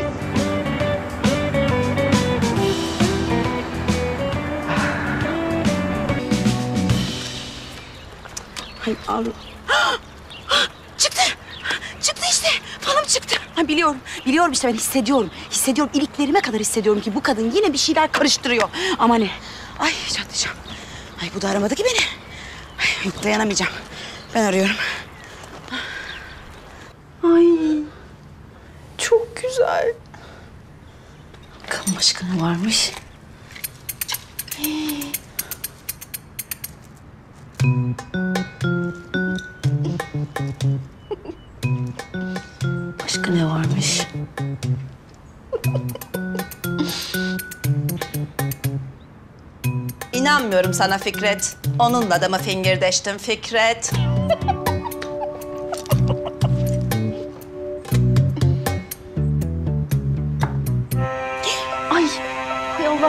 N: Hay Allah. Çıktı. Çıktı işte. Falım çıktı. Ha, biliyorum. Biliyorum işte ben hissediyorum. Hissediyorum. İliklerime kadar hissediyorum ki bu kadın yine bir şeyler karıştırıyor. Ama ne? Ay çatlayacağım. Ay bu da aramadı ki beni. Ay
Q: Dayanamayacağım. Ben arıyorum.
N: Ay, çok güzel.
B: Bakalım başka ne varmış? Başka ne varmış?
Q: İnanmıyorum sana Fikret. Onunla da mı fingirdeştin Fikret?
N: Ay, hay Allah.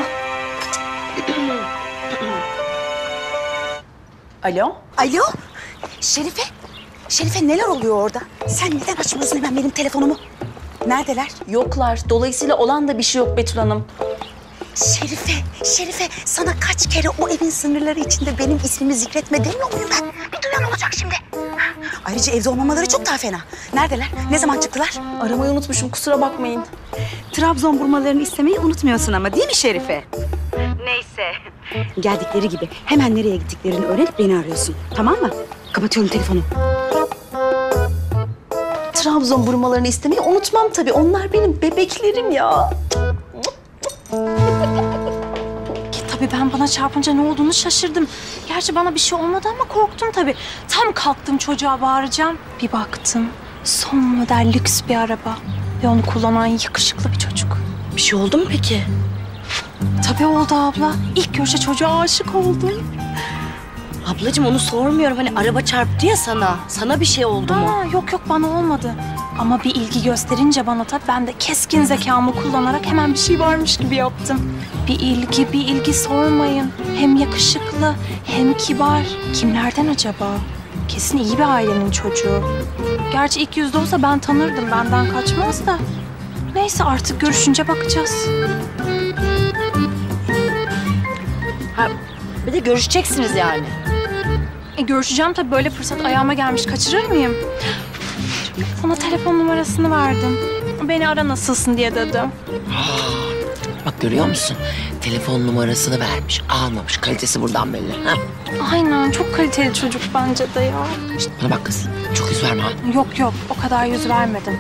Q: Alo? Alo? Şerife? Şerife neler oluyor orada? Sen neden açmıyorsun hemen benim telefonumu? Neredeler?
I: Yoklar. Dolayısıyla olan da bir şey yok Betül Hanım.
Q: Şerife, Şerife sana kaç kere o evin sınırları içinde benim ismimi zikretme demiyor muyum ben? Bir duyan olacak şimdi. Ayrıca evde olmamaları çok daha fena. Neredeler? Ne zaman çıktılar?
I: Aramayı unutmuşum, kusura bakmayın.
Q: Trabzon burmalarını istemeyi unutmuyorsun ama değil mi Şerife? Neyse. Geldikleri gibi hemen nereye gittiklerini öğrenip beni arıyorsun. Tamam mı? Kapatıyorum telefonu.
I: Trabzon burmalarını istemeyi unutmam tabii. Onlar benim bebeklerim ya.
H: Ki tabii ben bana çarpınca ne olduğunu şaşırdım. Gerçi bana bir şey olmadı ama korktum tabii. Tam kalktım çocuğa bağıracağım. Bir baktım son model lüks bir araba. Ve onu kullanan yakışıklı bir çocuk.
B: Bir şey oldu mu peki?
H: Tabii oldu abla. İlk görüşte çocuğa aşık oldum.
B: Ablacığım onu sormuyorum. Hani araba çarptı ya sana. Sana bir şey oldu mu?
H: Aa, yok yok bana olmadı. Ama bir ilgi gösterince bana tabii ben de keskin zekamı kullanarak hemen bir şey varmış gibi yaptım. Bir ilgi, bir ilgi sormayın. Hem yakışıklı, hem kibar. Kimlerden acaba? Kesin iyi bir ailenin çocuğu. Gerçi ilk yüzde olsa ben tanırdım. Benden kaçmaz da. Neyse artık görüşünce bakacağız.
B: Ha, bir de görüşeceksiniz yani.
H: E, görüşeceğim tabii, böyle fırsat ayağıma gelmiş. Kaçırır mıyım? Ona telefon numarasını verdim. Beni ara nasılsın diye dedim.
K: Bak görüyor musun? Telefon numarasını vermiş, almamış. Kalitesi buradan belli. Ha?
H: Aynen, çok kaliteli çocuk bence de ya.
K: İşte bana bak kız, çok yüz verme ha.
H: Yok yok, o kadar yüz vermedim.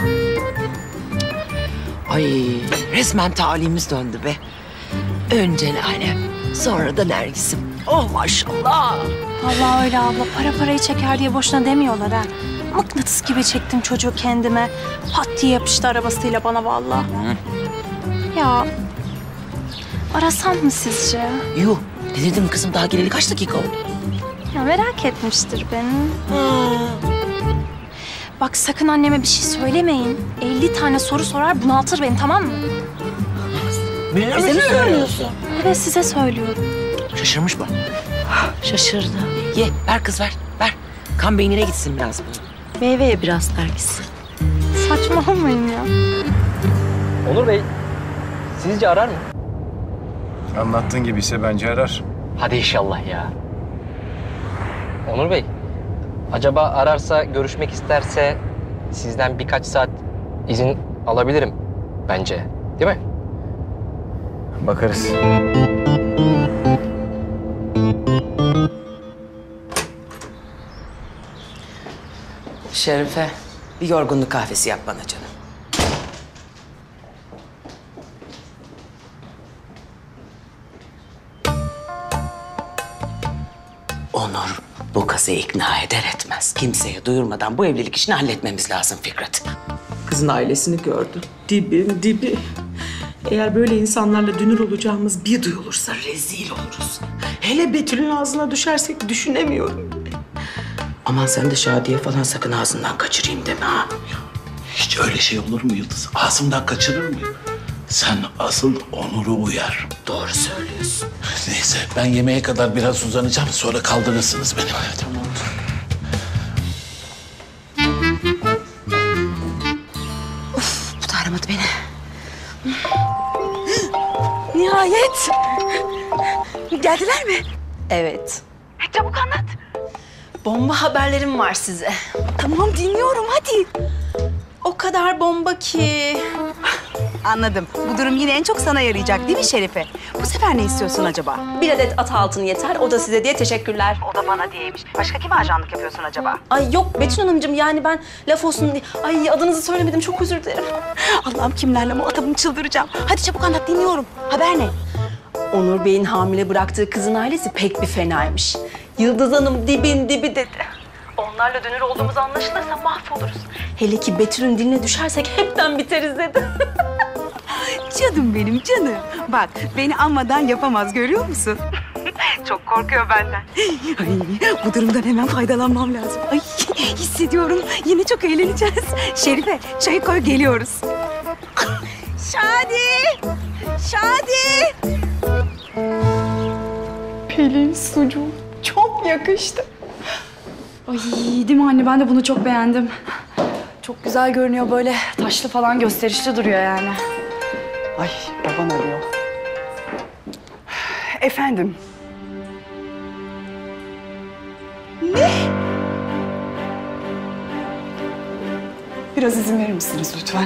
K: Ay resmen talihimiz döndü be. Önce Lale, sonra da Nergis'im. Oh maşallah.
H: Vallahi öyle abla, para parayı çeker diye boşuna demiyorlar ha. Mıknatıs gibi çektim çocuğu kendime. Pat diye yapıştı arabasıyla bana vallahi.
K: Hı.
H: Ya arasam mı sizce?
K: Yuh, delirdin mi kızım? Daha geleli kaç dakika oldu?
H: Ya merak etmiştir beni. Bak sakın anneme bir şey söylemeyin. elli tane soru sorar, bunaltır beni, tamam mı?
K: Bize mi söylüyorsun?
H: Evet, size söylüyorum.
K: Şaşırmış mı?
B: Şaşırdı.
K: Ye, ver kız ver, ver. Kan beynine gitsin biraz bu.
B: Meyveye biraz Nergis.
H: Saçmalamayın ya.
E: Onur Bey, sizce arar mı?
A: Anlattığın gibi ise bence arar.
E: Hadi inşallah ya. Onur Bey, acaba ararsa, görüşmek isterse sizden birkaç saat izin alabilirim bence, değil mi?
A: Bakarız.
K: Şerife, bir yorgunluk kahvesi yap bana canım. Onur bu kızı ikna eder etmez. Kimseye duyurmadan bu evlilik işini halletmemiz lazım Fikret.
R: Kızın ailesini gördü. Dibin dibi. Eğer böyle insanlarla dünür olacağımız bir duyulursa rezil oluruz. Hele Betül'ün ağzına düşersek düşünemiyorum.
K: Aman sen de Şadiye falan sakın ağzından kaçırayım deme ha.
L: Hiç öyle şey olur mu Yıldız? Ağzımdan kaçırır mıyım? Sen asıl Onur'u uyar.
K: Doğru söylüyorsun.
L: Neyse ben yemeğe kadar biraz uzanacağım. Sonra kaldırırsınız beni. Tamam.
Q: Of, bu da aramadı beni. Nihayet. Geldiler mi?
I: Evet.
Q: Çabuk anlat.
I: Bomba haberlerim var size.
Q: Tamam dinliyorum hadi.
I: O kadar bomba ki...
Q: Anladım. Bu durum yine en çok sana yarayacak değil mi Şerife? Bu sefer ne istiyorsun acaba?
H: Bir adet at altın yeter. O da size diye teşekkürler.
Q: O da bana diyeymiş. Başka kime ajanlık yapıyorsun acaba?
H: Ay yok Betül Hanımcığım, yani ben laf olsun diye. Ay adınızı söylemedim, çok özür dilerim.
Q: Allah'ım kimlerle muhatabım, çıldıracağım. Hadi çabuk anlat, dinliyorum. Haber ne?
H: Onur Bey'in hamile bıraktığı kızın ailesi pek bir fenaymış. Yıldız Hanım dibin dibi dedi. Onlarla dönür olduğumuz anlaşılırsa mahvoluruz. Hele ki Betül'ün diline düşersek hepten biteriz dedi.
Q: Canım benim canım. Bak beni anmadan yapamaz, görüyor musun? Çok korkuyor benden. Ay, bu durumdan hemen faydalanmam lazım. Ay, hissediyorum. Yine çok eğleneceğiz. Şerife, çayı koy, geliyoruz. Şadi! Şadi!
S: Pelin sucuğu çok yakıştı. Ay değil mi anne? Ben de bunu çok beğendim. Çok güzel görünüyor, böyle taşlı falan, gösterişli duruyor yani.
R: Ay baban arıyor. Efendim. Ne? Biraz izin verir misiniz lütfen?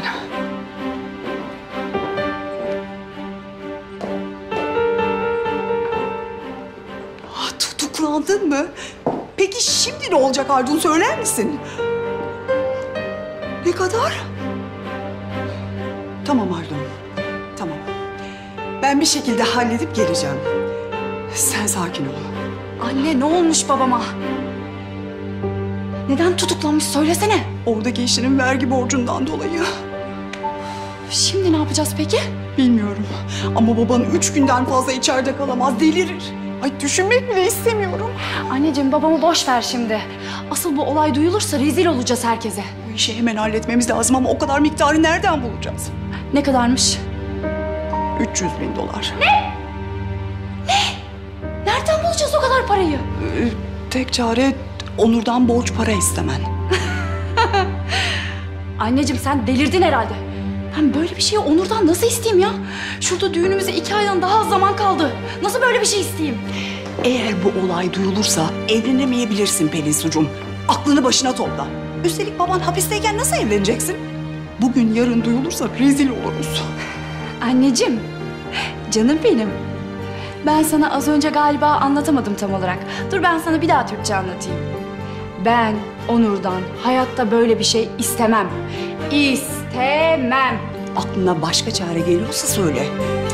R: Ah, tutuklandın mı? Peki şimdi ne olacak Haldun, söyler misin? Ne kadar? Tamam Haldun, tamam. Ben bir şekilde halledip geleceğim. Sen sakin ol.
S: Anne ne olmuş babama? Neden tutuklanmış söylesene.
R: Oradaki işinin vergi borcundan dolayı.
S: Şimdi ne yapacağız peki?
R: Bilmiyorum ama baban üç günden fazla içeride kalamaz, delirir. Ay düşünmek bile istemiyorum.
S: Anneciğim babamı boş ver şimdi. Asıl bu olay duyulursa rezil olacağız herkese.
R: Bu işi hemen halletmemiz lazım ama o kadar miktarı nereden bulacağız?
S: Ne kadarmış?
R: üç yüz bin dolar.
S: Ne? Ne? Nereden bulacağız o kadar parayı?
R: Ee, tek çare Onur'dan borç para istemen.
S: Anneciğim sen delirdin herhalde. Ben böyle bir şeyi Onur'dan nasıl isteyeyim ya? Şurada düğünümüze iki aydan daha az zaman kaldı. Nasıl böyle bir şey isteyeyim?
R: Eğer bu olay duyulursa evlenemeyebilirsin Pelin sucuğum. Aklını başına topla. Üstelik baban hapisteyken nasıl evleneceksin? Bugün yarın duyulursa rezil oluruz.
S: Anneciğim, canım benim. Ben sana az önce galiba anlatamadım tam olarak. Dur ben sana bir daha Türkçe anlatayım. Ben Onur'dan hayatta böyle bir şey istemem. İstemem.
R: Aklına başka çare geliyorsa söyle.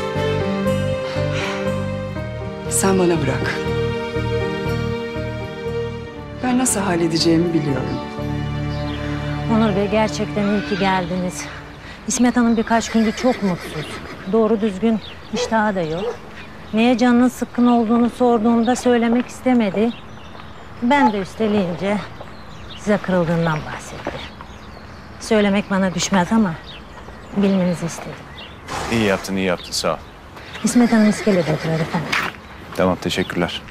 R: Sen bana bırak. Ben nasıl halledeceğimi biliyorum.
T: Onur Bey gerçekten iyi ki geldiniz. İsmet Hanım birkaç gündür çok mutsuz. Doğru düzgün iştahı da yok. Neye canının sıkkın olduğunu sorduğumda söylemek istemedi. Ben de üsteleyince size kırıldığından bahsetti. Söylemek bana düşmez ama bilmenizi istedim.
A: İyi yaptın, iyi yaptın. Sağ ol.
T: İsmet Hanım iskelede oturuyor efendim.
A: Tamam, teşekkürler.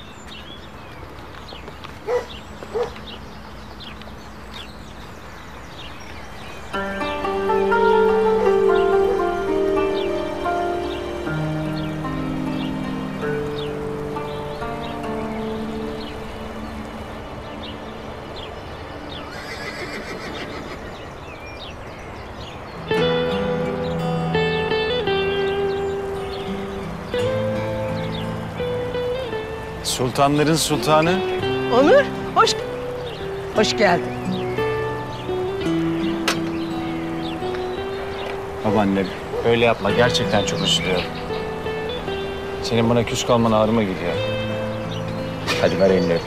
A: Sultanların sultanı.
G: Onur, hoş hoş geldin.
A: Babaanne, böyle yapma. Gerçekten çok üzülüyorum. Senin bana küs kalman ağrıma gidiyor. Hadi ver elini.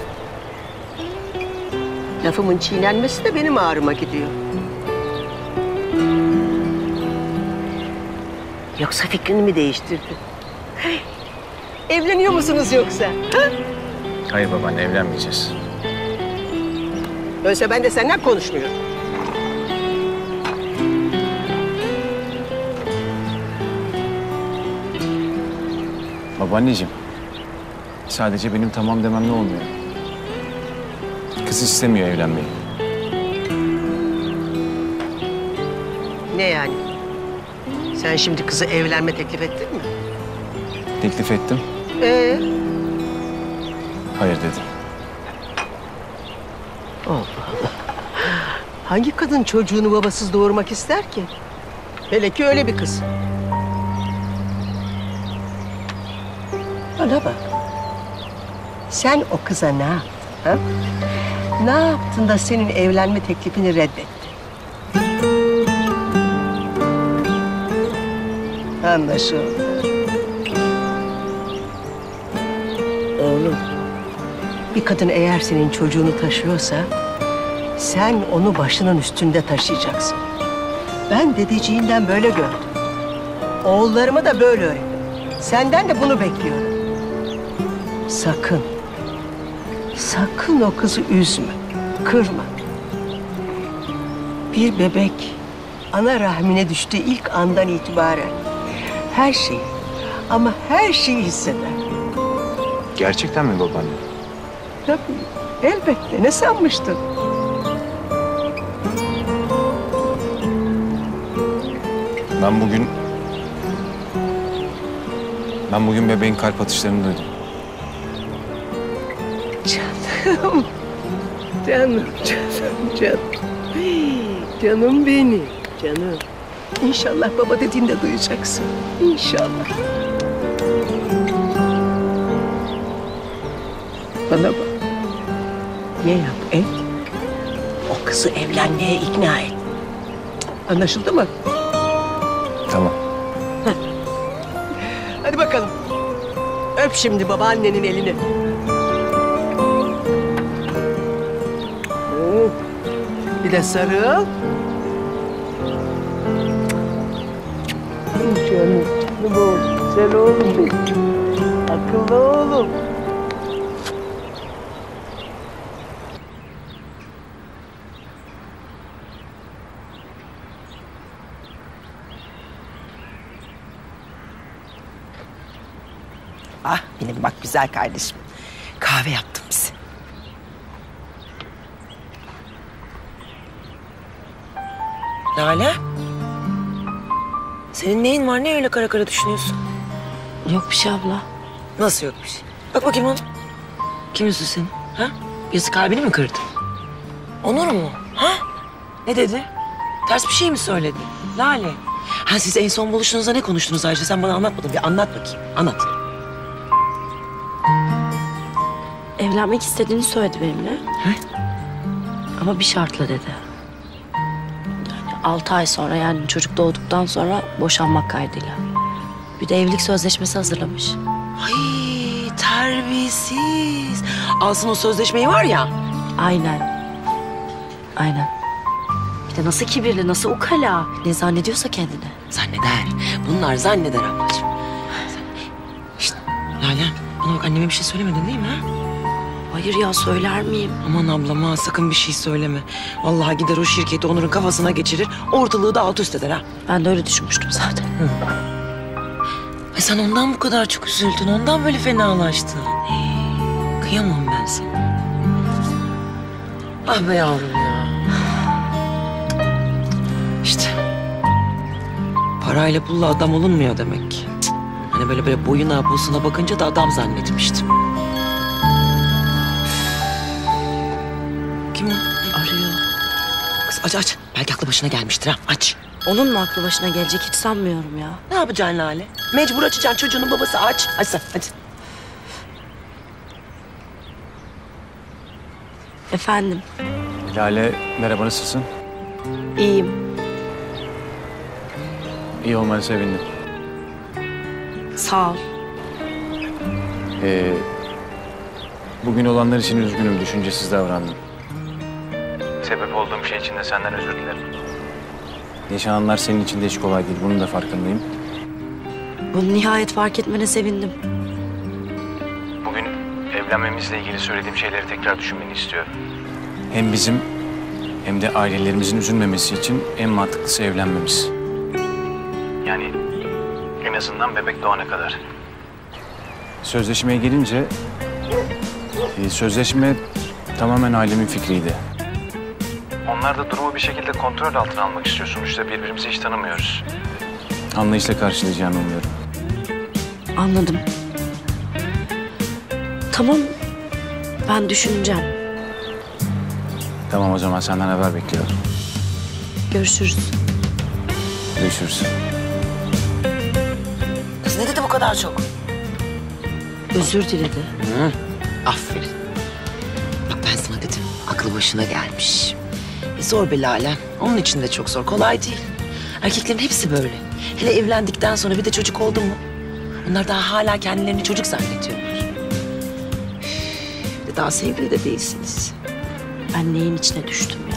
G: Lafımın çiğnenmesi de benim ağrıma gidiyor. Yoksa fikrini mi değiştirdin? Evleniyor musunuz yoksa? Ha?
A: Hayır babaanne, evlenmeyeceğiz.
G: Öyleyse ben de senden konuşmuyorum.
A: Babaanneciğim, sadece benim tamam dememle olmuyor. Kız istemiyor evlenmeyi.
G: Ne yani? Sen şimdi kızı evlenme teklif ettin mi?
A: Teklif ettim.
G: Ee?
A: Hayır dedi.
G: Allah Allah. Hangi kadın çocuğunu babasız doğurmak ister ki? Hele ki öyle bir kız. Bana bak. Sen o kıza ne yaptın? Ha? Ne yaptın da senin evlenme teklifini reddetti? Anlaşıldı. Oğlum, bir kadın eğer senin çocuğunu taşıyorsa sen onu başının üstünde taşıyacaksın. Ben dedeciğinden böyle gördüm. Oğullarıma da böyle öğrettim. Senden de bunu bekliyorum. Sakın, sakın o kızı üzme, kırma. Bir bebek ana rahmine düştüğü ilk andan itibaren her şeyi ama her şeyi hisseder.
A: Gerçekten mi babaanne?
G: Tabii, elbette. Ne sanmıştın?
A: Ben bugün... Ben bugün bebeğin kalp atışlarını duydum.
G: Canım, canım, canım, canım. Canım benim, canım. İnşallah baba dediğinde duyacaksın. İnşallah. Bana bak. Ne yap et? O kızı evlenmeye ikna et. Anlaşıldı mı?
A: Tamam.
G: Hadi bakalım. Öp şimdi babaannenin elini. Bir de sarıl. Canım, canım oğlum. Güzel oğlum benim. Akıllı oğlum.
Q: Ah benim bak güzel kardeşim. Kahve yaptım bize.
K: Lale. Senin neyin var? Ne öyle kara kara düşünüyorsun?
B: Yok bir şey abla.
K: Nasıl yok bir şey? Bak bakayım ona. Kim üzdü seni? Ha? Birisi kalbini mi kırdı? Onur mu? Ha? Ne dedi? Ters bir şey mi söyledi? Lale. Ha siz en son buluştuğunuzda ne konuştunuz Ayşe? Sen bana anlatmadın. Bir anlat bakayım. Anlat.
B: Evlenmek istediğini söyledi benimle.
K: He?
B: Ama bir şartla dedi. Yani altı ay sonra, yani çocuk doğduktan sonra boşanmak kaydıyla. Bir de evlilik sözleşmesi hazırlamış.
K: Ay terbiyesiz. Alsın o sözleşmeyi var ya.
B: Aynen. Aynen. Bir de nasıl kibirli, nasıl ukala. Ne zannediyorsa kendini.
K: Zanneder. Bunlar zanneder ablacığım. Şişt Lale, bana bak anneme bir şey söylemedin değil mi? Ha?
B: Hayır ya, söyler miyim?
K: Aman ablama sakın bir şey söyleme. Vallahi gider o şirketi Onur'un kafasına geçirir. Ortalığı da alt üst eder ha.
B: Ben de öyle düşünmüştüm zaten.
K: Hı. Ay sen ondan bu kadar çok üzüldün. Ondan böyle fenalaştın. Hey, kıyamam ben sana. Ah be yavrum ya. İşte. Parayla pulla adam olunmuyor demek ki. Hani böyle böyle boyuna posuna bakınca da adam zannetmiştim. Kim o?
B: Arıyor.
K: Kız aç aç. Belki aklı başına gelmiştir ha. Aç.
B: Onun mu aklı başına gelecek hiç sanmıyorum ya.
K: Ne yapacaksın Lale? Mecbur açacaksın, çocuğunun babası aç. Aç sen hadi.
B: Efendim?
A: Lale, merhaba, nasılsın?
B: İyiyim.
A: İyi olmanı sevindim.
B: Sağ ol.
A: Ee, bugün olanlar için üzgünüm, düşüncesiz davrandım. Sebep olduğum şey için de senden özür dilerim. Yaşananlar senin için de hiç kolay değil, bunun da farkındayım.
B: Bunu nihayet fark etmene sevindim.
A: Bugün evlenmemizle ilgili söylediğim şeyleri tekrar düşünmeni istiyorum. Hem bizim hem de ailelerimizin üzülmemesi için en mantıklısı evlenmemiz. Yani en azından bebek doğana kadar. Sözleşmeye gelince... E, sözleşme tamamen ailemin fikriydi. Onlar da durumu bir şekilde kontrol altına almak istiyor. Sonuçta birbirimizi hiç tanımıyoruz. Anlayışla karşılayacağını umuyorum.
B: Anladım. Tamam. Ben düşüneceğim.
A: Tamam, o zaman senden haber bekliyorum.
B: Görüşürüz.
A: Görüşürüz. görüşürüz.
K: Kız ne dedi bu kadar çok?
B: Özür diledi.
K: Hı, aferin. Bak ben sana dedim, aklı başına gelmiş. E zor be Lale. Onun için de çok zor, kolay değil. Erkeklerin hepsi böyle. Hele evlendikten sonra bir de çocuk oldu mu? Onlar daha hala kendilerini çocuk zannediyorlar. Bir de daha sevgili de değilsiniz.
B: Ben neyin içine düştüm ya?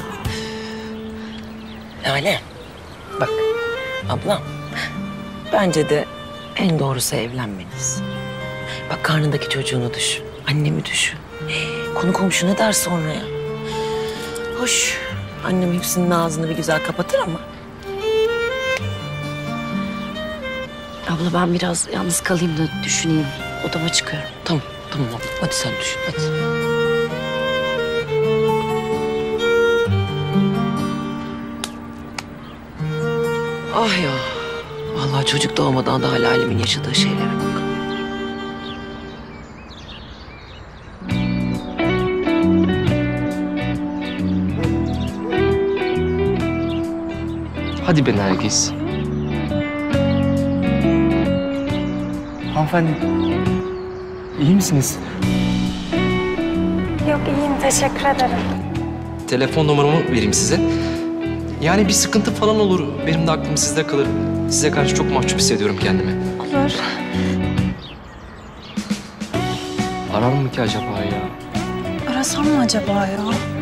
K: Lale, bak ablam, bence de en doğrusu evlenmeniz. Bak karnındaki çocuğunu düşün, annemi düşün. Konu komşu ne der sonra ya? Hoş, annem hepsinin ağzını bir güzel kapatır ama.
B: Abla ben biraz yalnız kalayım da düşüneyim. Odama çıkıyorum.
K: Tamam, tamam abla. Hadi sen düşün, hadi. Ah ya, vallahi çocuk doğmadan da hala Halim'in yaşadığı şeylere bak.
E: Hadi be Nergis. Hanımefendi, iyi misiniz?
H: Yok iyiyim teşekkür ederim.
E: Telefon numaramı vereyim size. Yani bir sıkıntı falan olur, benim de aklım sizde kalır. Size karşı çok mahcup hissediyorum kendimi.
H: Olur.
E: Arar mı ki acaba ya?
H: Arasam mı acaba ya?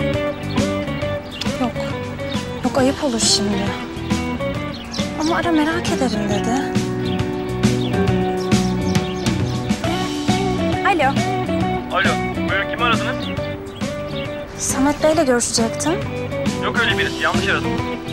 H: Yok. Yok ayıp olur şimdi. Ama ara merak ederim dedi. Alo.
O: Alo, buyurun kimi aradınız?
H: Samet Bey'le görüşecektim.
O: Yok öyle birisi, yanlış aradım.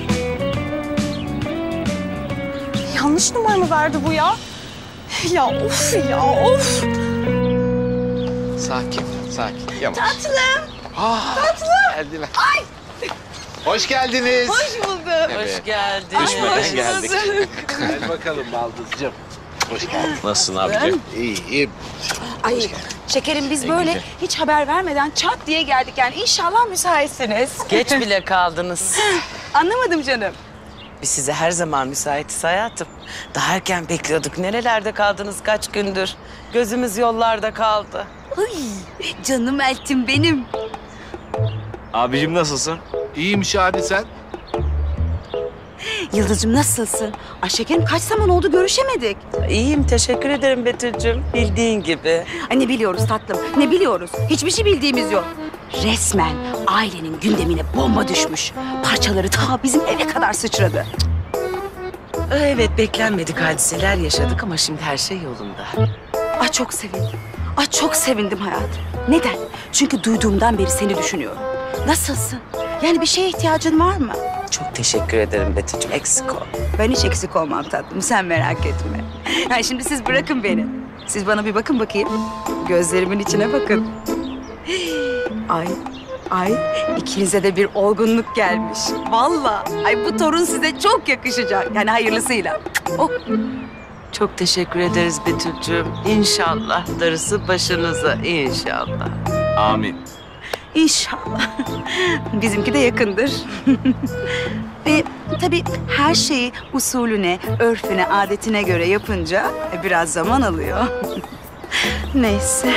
H: Yanlış numara mı verdi bu ya? Ya of ya of.
U: Sakin, sakin. Yavaş.
N: Tatlım.
U: Ah,
N: Tatlım.
U: geldiler.
N: Ay.
U: Hoş geldiniz.
N: Hoş bulduk.
U: Evet.
K: Hoş geldin.
U: Düşmeden geldik.
N: bulduk.
U: Gel bakalım baldızcığım. Hoş geldin. Nasılsın abicim? İyi, iyiyim.
Q: Ay şekerim biz böyle hiç haber vermeden çat diye geldik yani inşallah müsaitsiniz.
K: Geç bile kaldınız.
Q: Anlamadım canım.
K: Biz size her zaman müsaitiz hayatım. Daha erken bekliyorduk. Nerelerde kaldınız kaç gündür? Gözümüz yollarda kaldı.
Q: Ay canım eltim benim.
U: Abicim nasılsın? İyiyim Şadi sen?
Q: Yıldız'cığım nasılsın? Ay şekerim kaç zaman oldu görüşemedik.
K: İyiyim teşekkür ederim Betül'cüğüm. Bildiğin gibi.
Q: Ay ne biliyoruz tatlım ne biliyoruz? Hiçbir şey bildiğimiz yok. Resmen ailenin gündemine bomba düşmüş. Parçaları ta bizim eve kadar sıçradı.
K: Evet beklenmedik hadiseler yaşadık ama şimdi her şey yolunda.
Q: Ay çok sevindim. Ay çok sevindim hayatım. Neden? Çünkü duyduğumdan beri seni düşünüyorum. Nasılsın? Yani bir şeye ihtiyacın var mı?
K: Çok teşekkür ederim Betül'cüğüm. Eksik ol.
Q: Ben hiç eksik olmam tatlım. Sen merak etme. Yani şimdi siz bırakın beni. Siz bana bir bakın bakayım. Gözlerimin içine bakın. Ay, ay ikinize de bir olgunluk gelmiş. Vallahi. Ay bu torun size çok yakışacak. Yani hayırlısıyla. Oh.
K: Çok teşekkür ederiz Betül'cüğüm. İnşallah darısı başınıza inşallah.
U: Amin.
Q: İnşallah. Bizimki de yakındır. Ve tabii her şeyi usulüne, örfüne, adetine göre yapınca biraz zaman alıyor. Neyse.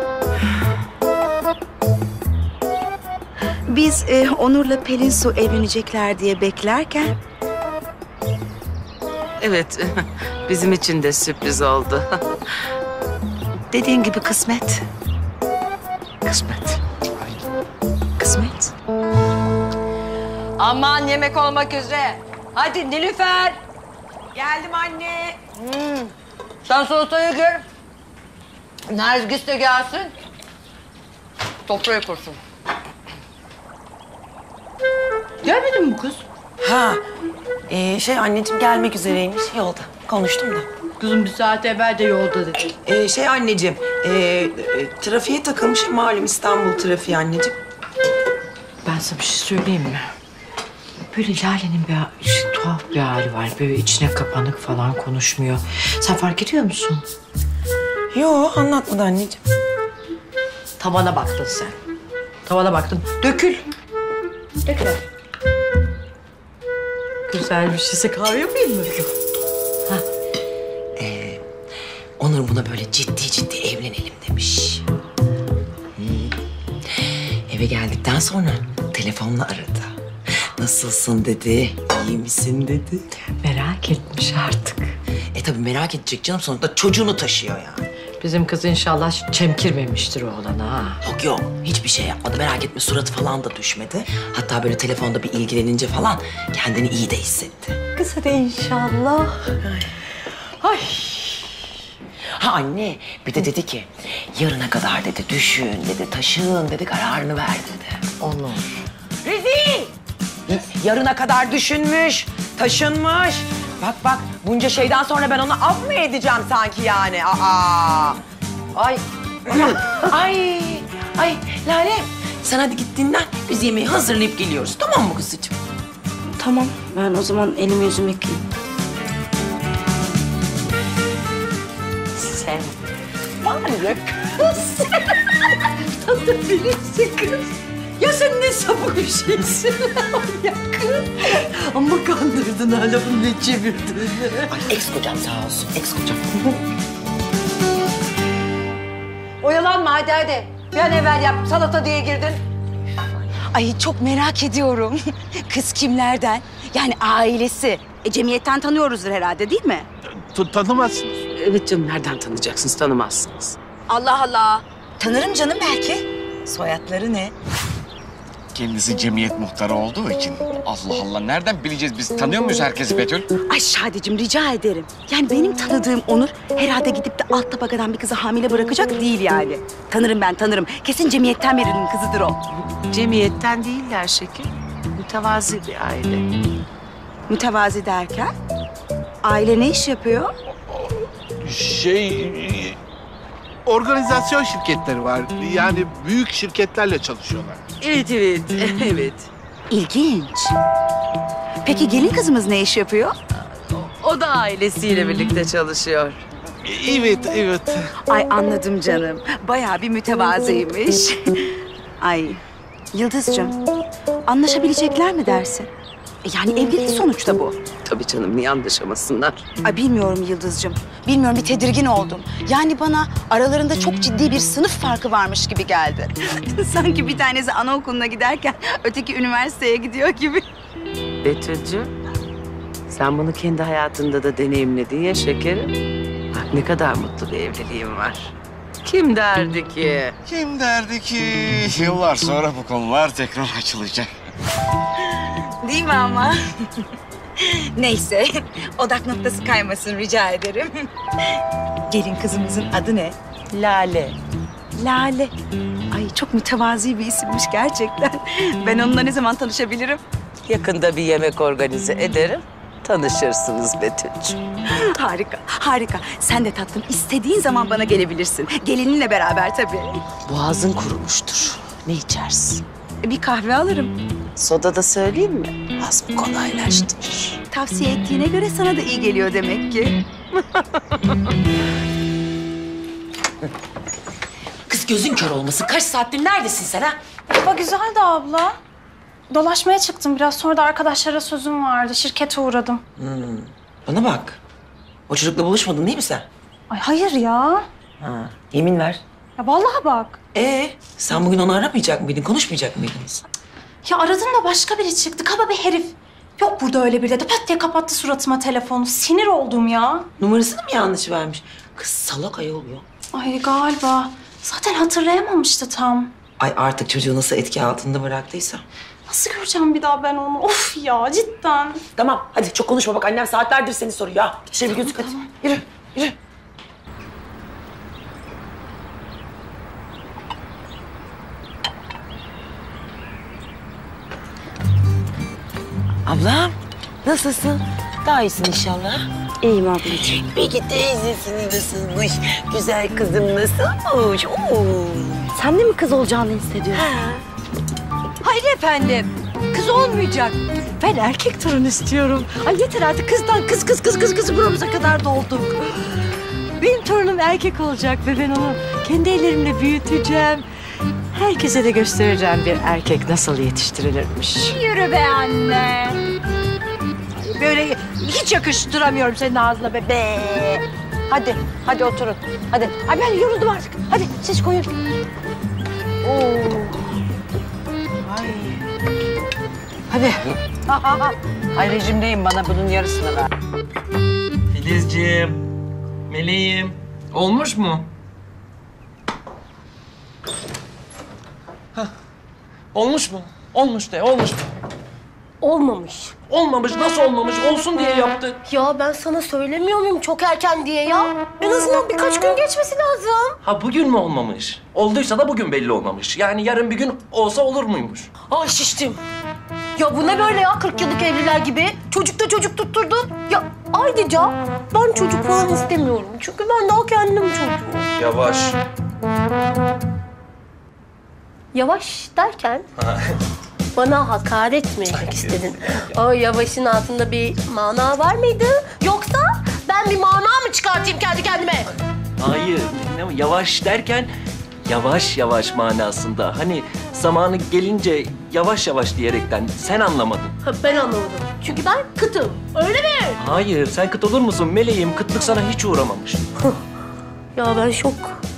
Q: Biz e, Onur'la Pelin Su evlenecekler diye beklerken...
K: Evet, bizim için de sürpriz oldu. Dediğin gibi kısmet. Kısmet. Kısmet.
N: Aman yemek olmak üzere. Hadi Nilüfer. Geldim anne. Hmm. Sen salatayı gör. Nergis de gelsin. Toprağı kursun. Gelmedi mi bu kız?
K: Ha, ee, şey anneciğim gelmek üzereymiş yolda. Konuştum da.
N: Kızım bir saat evvel de yolda dedi.
K: Ee, şey anneciğim, ee, e, trafiğe takılmış malum İstanbul trafiği anneciğim.
G: Ben sana bir şey söyleyeyim mi? Böyle Lale'nin bir işte, tuhaf bir hali var. Böyle içine kapanık falan konuşmuyor. Sen fark ediyor musun?
K: Yo anlatmadı anneciğim.
G: Tavana baktın sen. Tavana baktın. Dökül. Dökül. Güzel bir şeyse kahve yapayım mı?
K: Ee, Onur buna böyle ciddi ciddi evlenelim demiş. Hmm. Eve geldikten sonra telefonla aradı. Nasılsın dedi, iyi misin dedi.
G: Merak etmiş artık.
K: E tabii merak edecek canım, sonuçta çocuğunu taşıyor yani.
G: Bizim kız inşallah çemkirmemiştir oğlana ha.
K: Yok yok, hiçbir şey yapmadı, merak etme, suratı falan da düşmedi. Hatta böyle telefonda bir ilgilenince falan kendini iyi de hissetti.
G: Kız hadi inşallah. Ay. Ay.
K: Ha anne, bir de dedi ki yarına kadar dedi düşün dedi, taşın dedi, kararını ver dedi.
G: Onur.
K: Rezil! Yarına kadar düşünmüş, taşınmış. Bak bak, bunca şeyden sonra ben onu af mı edeceğim sanki yani? Aa! Ay! ay! Ay Lale, sen hadi git dinlen. Biz yemeği hazırlayıp geliyoruz, tamam mı kızıcığım?
S: Tamam, ben o zaman elimi yüzümü yıkayayım.
K: Sen var ya kız.
G: Nasıl bilirsin kız? Ya sen ne sapık bir şeysin ya kız. Ama kandırdın ha, lafını ne çevirdin?
K: Ay ex kocam sağ olsun, ex kocam.
G: Oyalanma hadi hadi. Bir an evvel yap, salata diye girdin.
Q: Ay çok merak ediyorum. Kız kimlerden? Yani ailesi. E, cemiyetten tanıyoruzdur herhalde değil mi?
U: Tanımazsınız.
R: Evet canım, nereden tanıyacaksınız? Tanımazsınız.
Q: Allah Allah. Tanırım canım belki. Soyadları ne?
U: Kendisi cemiyet muhtarı olduğu için. Allah Allah, nereden bileceğiz biz? Tanıyor muyuz herkesi Betül?
Q: Ay Şadeciğim rica ederim. Yani benim tanıdığım Onur herhalde gidip de alt tabakadan bir kızı hamile bırakacak değil yani. Tanırım ben tanırım. Kesin cemiyetten birinin kızıdır o.
R: Cemiyetten değiller şeker. Mütevazi bir aile.
Q: Mütevazi derken? Aile ne iş yapıyor?
L: Şey... Organizasyon şirketleri var. Yani büyük şirketlerle çalışıyorlar.
R: Evet, evet, evet.
Q: İlginç. Peki gelin kızımız ne iş yapıyor?
R: O da ailesiyle birlikte çalışıyor.
L: Evet, evet.
Q: Ay anladım canım. Bayağı bir mütevazıymış. Ay Yıldız'cığım, anlaşabilecekler mi dersin? E, Yani evlilik sonuçta bu.
R: Tabii canım, niye anlaşamasınlar?
Q: Ay bilmiyorum Yıldız'cığım. Bilmiyorum, bir tedirgin oldum. Yani bana aralarında çok ciddi bir sınıf farkı varmış gibi geldi. Sanki bir tanesi anaokuluna giderken öteki üniversiteye gidiyor gibi.
R: Betül'cüğüm, sen bunu kendi hayatında da deneyimledin ya şekerim. Bak ne kadar mutlu bir evliliğin var. Kim derdi ki?
U: Kim derdi ki yıllar sonra bu konular tekrar açılacak.
Q: Değil mi ama? Neyse, odak noktası kaymasın rica ederim. Gelin kızımızın adı ne?
R: Lale.
Q: Lale. Ay çok mütevazi bir isimmiş gerçekten. Ben onunla ne zaman tanışabilirim?
R: Yakında bir yemek organize ederim. Tanışırsınız Betül'cüğüm.
Q: Harika, harika. Sen de tatlım istediğin zaman bana gelebilirsin. Gelininle beraber tabii.
R: Boğazın kurumuştur. Ne içersin?
Q: Bir kahve alırım.
R: Soda da söyleyeyim mi? Az mı kolaylaştırır?
Q: Tavsiye ettiğine göre sana da iyi geliyor demek ki.
K: Kız gözün kör olmasın. Kaç saattir neredesin sen ha?
H: Hava güzeldi abla. Dolaşmaya çıktım biraz. Sonra da arkadaşlara sözüm vardı. Şirkete uğradım.
K: Hmm. Bana bak. O çocukla buluşmadın değil mi sen?
H: Ay hayır ya.
K: Ha. Yemin ver.
H: Ya vallahi bak.
K: Ee, sen bugün onu aramayacak mıydın? Konuşmayacak mıydınız?
H: Ya aradım da başka biri çıktı. Kaba bir herif. Yok burada öyle biri dedi. Pat diye kapattı suratıma telefonu. Sinir oldum ya.
K: Numarasını mı yanlış vermiş? Kız salak ayol ya.
H: Ay galiba. Zaten hatırlayamamıştı tam.
K: Ay artık çocuğu nasıl etki altında bıraktıysa.
H: Nasıl göreceğim bir daha ben onu? Of ya cidden.
K: Tamam hadi çok konuşma bak annem saatlerdir seni soruyor ya. Şöyle bir gözük hadi. Yürü yürü. Ablam nasılsın? Daha iyisin inşallah.
S: İyiyim ablacığım.
K: Peki teyzesinin nasılmış? Güzel kızım nasılmış? Oo.
B: Sen de mi kız olacağını hissediyorsun?
G: Hayır efendim. Kız olmayacak. Ben erkek torun istiyorum. Ay yeter artık kızdan kız kız kız kız kız buramıza kadar dolduk. Benim torunum erkek olacak ve ben onu kendi ellerimle büyüteceğim. Herkese de göstereceğim bir erkek nasıl yetiştirilirmiş.
S: Yürü be anne.
G: Böyle hiç yakıştıramıyorum senin ağzına be. be. Hadi, hadi oturun. Hadi. Ay ben yoruldum artık. Hadi siz koyun. Oo. Ay. Hadi. Ay rejimdeyim, bana bunun yarısını ver.
E: Filizciğim, meleğim. Olmuş mu? Hah. Olmuş mu? Olmuş de, olmuş mu?
C: Olmamış.
E: Olmamış, nasıl olmamış? Olsun diye yaptık.
C: Ya ben sana söylemiyor muyum çok erken diye ya? En azından birkaç gün geçmesi lazım.
E: Ha bugün mü olmamış? Olduysa da bugün belli olmamış. Yani yarın bir gün olsa olur muymuş?
C: Ay şiştim. Ya bu ne böyle ya kırk yıllık evliler gibi? Çocuk da çocuk tutturdun. Ya ayrıca ben çocuk falan istemiyorum. Çünkü ben daha kendim çocuğum.
E: Yavaş.
C: Yavaş derken bana hakaret mi etmek istedin? O yavaşın altında bir mana var mıydı? Yoksa ben bir mana mı çıkartayım kendi kendime?
E: Hayır, ne- yavaş derken yavaş yavaş manasında. Hani zamanı gelince yavaş yavaş diyerekten sen anlamadın.
C: Ha, ben anlamadım. Çünkü ben kıtım. Öyle mi?
E: Hayır, sen kıt olur musun? Meleğim, kıtlık sana hiç uğramamış.
C: Ya ben şok.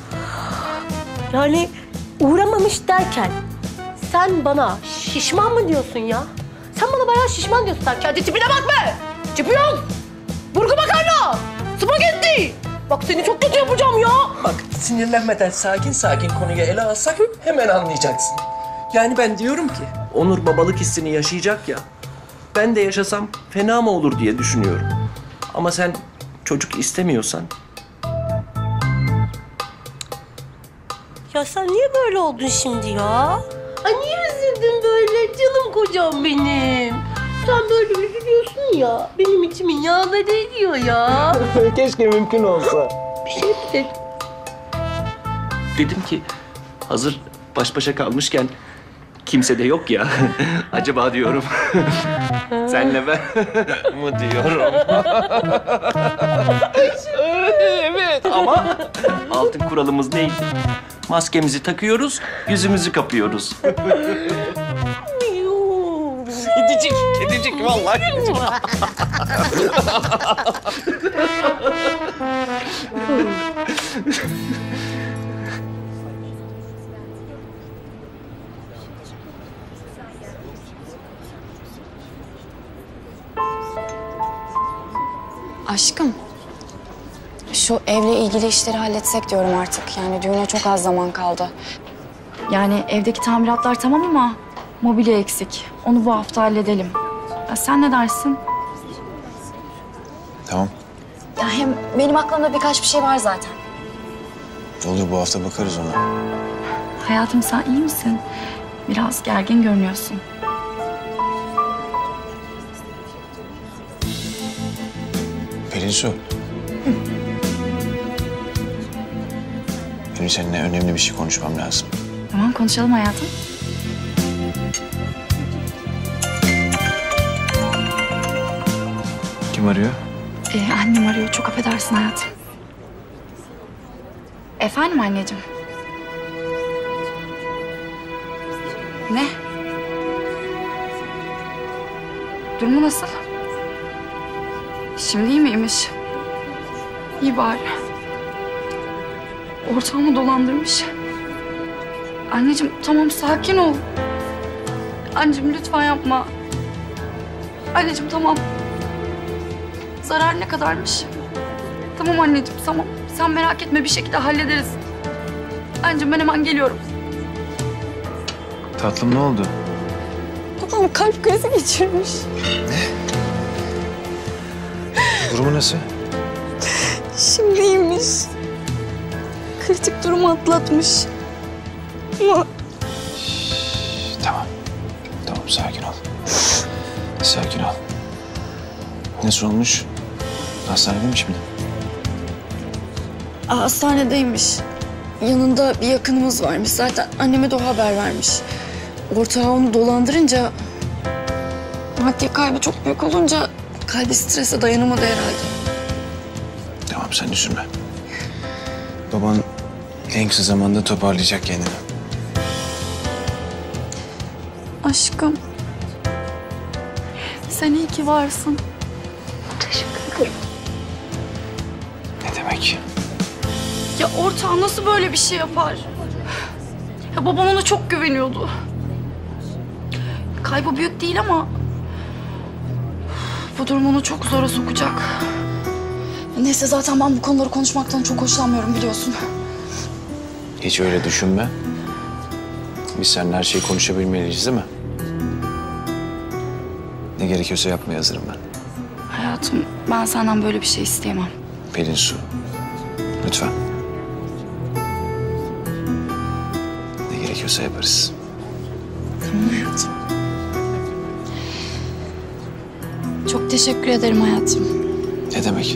C: Yani uğramamış derken sen bana şişman mı diyorsun ya? Sen bana bayağı şişman diyorsun. Sen kendi tipine bak be! Çipiyon! Burgu makarna! Spagetti! Bak seni çok kötü yapacağım ya!
E: Bak sinirlenmeden sakin sakin konuyu ele alsak hemen anlayacaksın. Yani ben diyorum ki Onur babalık hissini yaşayacak ya. Ben de yaşasam fena mı olur diye düşünüyorum. Ama sen çocuk istemiyorsan
C: Ya sen niye böyle oldun şimdi ya? Ay niye üzüldün böyle canım kocam benim? Sen böyle üzülüyorsun ya. Benim içimin yağları eriyor ya.
E: Keşke mümkün olsa.
C: Bir şey mi dedin?
E: Dedim ki hazır baş başa kalmışken kimse de yok ya. Acaba diyorum senle ben mı diyorum. Evet ama altın kuralımız neydi? Maskemizi takıyoruz, yüzümüzü kapıyoruz. Kedicik, kedicik vallahi kedicik.
S: Aşkım, şu evle ilgili işleri halletsek diyorum artık. Yani düğüne çok az zaman kaldı. Yani evdeki tamiratlar tamam ama mobilya eksik. Onu bu hafta halledelim. Ya sen ne dersin?
A: Tamam.
S: Ya hem benim aklımda birkaç bir şey var zaten.
A: Olur, bu hafta bakarız ona.
S: Hayatım sen iyi misin? Biraz gergin görünüyorsun.
A: Pelin Su. Benim seninle önemli bir şey konuşmam lazım.
S: Tamam konuşalım hayatım.
A: Kim arıyor?
S: Ee, annem arıyor. Çok affedersin hayatım. Efendim anneciğim? Ne? Durumu nasıl? Şimdi iyi miymiş? İyi bari. Ortağımı dolandırmış. Anneciğim tamam sakin ol. Anneciğim lütfen yapma. Anneciğim tamam. Zarar ne kadarmış? Tamam anneciğim tamam. Sen merak etme bir şekilde hallederiz. Anneciğim ben hemen geliyorum.
A: Tatlım ne oldu?
S: Babam kalp krizi geçirmiş.
A: Durumu nasıl?
S: Şimdi iyiymiş. Kritik durumu atlatmış. Ama
A: Tamam. Tamam, sakin ol. Sakin ol. Nasıl olmuş? Hastanede mi şimdi?
S: hastanedeymiş. Yanında bir yakınımız varmış. Zaten anneme de o haber vermiş. Ortağı onu dolandırınca... maddi kaybı çok büyük olunca kalbi strese dayanamadı herhalde.
A: Tamam, sen üzülme. Baban en kısa zamanda toparlayacak kendini.
S: Aşkım. Sen iyi ki varsın.
A: demek?
S: Ya ortağım nasıl böyle bir şey yapar? Ya babam ona çok güveniyordu. Kaybı büyük değil ama bu durum onu çok zora sokacak. Neyse zaten ben bu konuları konuşmaktan çok hoşlanmıyorum biliyorsun.
A: Hiç öyle düşünme. Biz seninle her şeyi konuşabilmeliyiz değil mi? Ne gerekiyorsa yapmaya hazırım ben.
S: Hayatım ben senden böyle bir şey isteyemem.
A: Pelin Su. Lütfen. Ne gerekiyorsa yaparız.
S: Tamam hayatım. Çok teşekkür ederim hayatım.
A: Ne demek?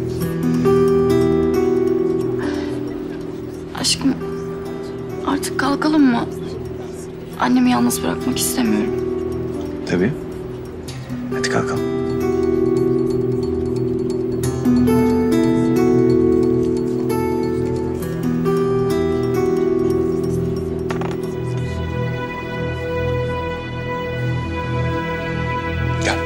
S: Aşkım artık kalkalım mı? Annemi yalnız bırakmak istemiyorum.
A: Tabii. Hadi kalkalım. Gel.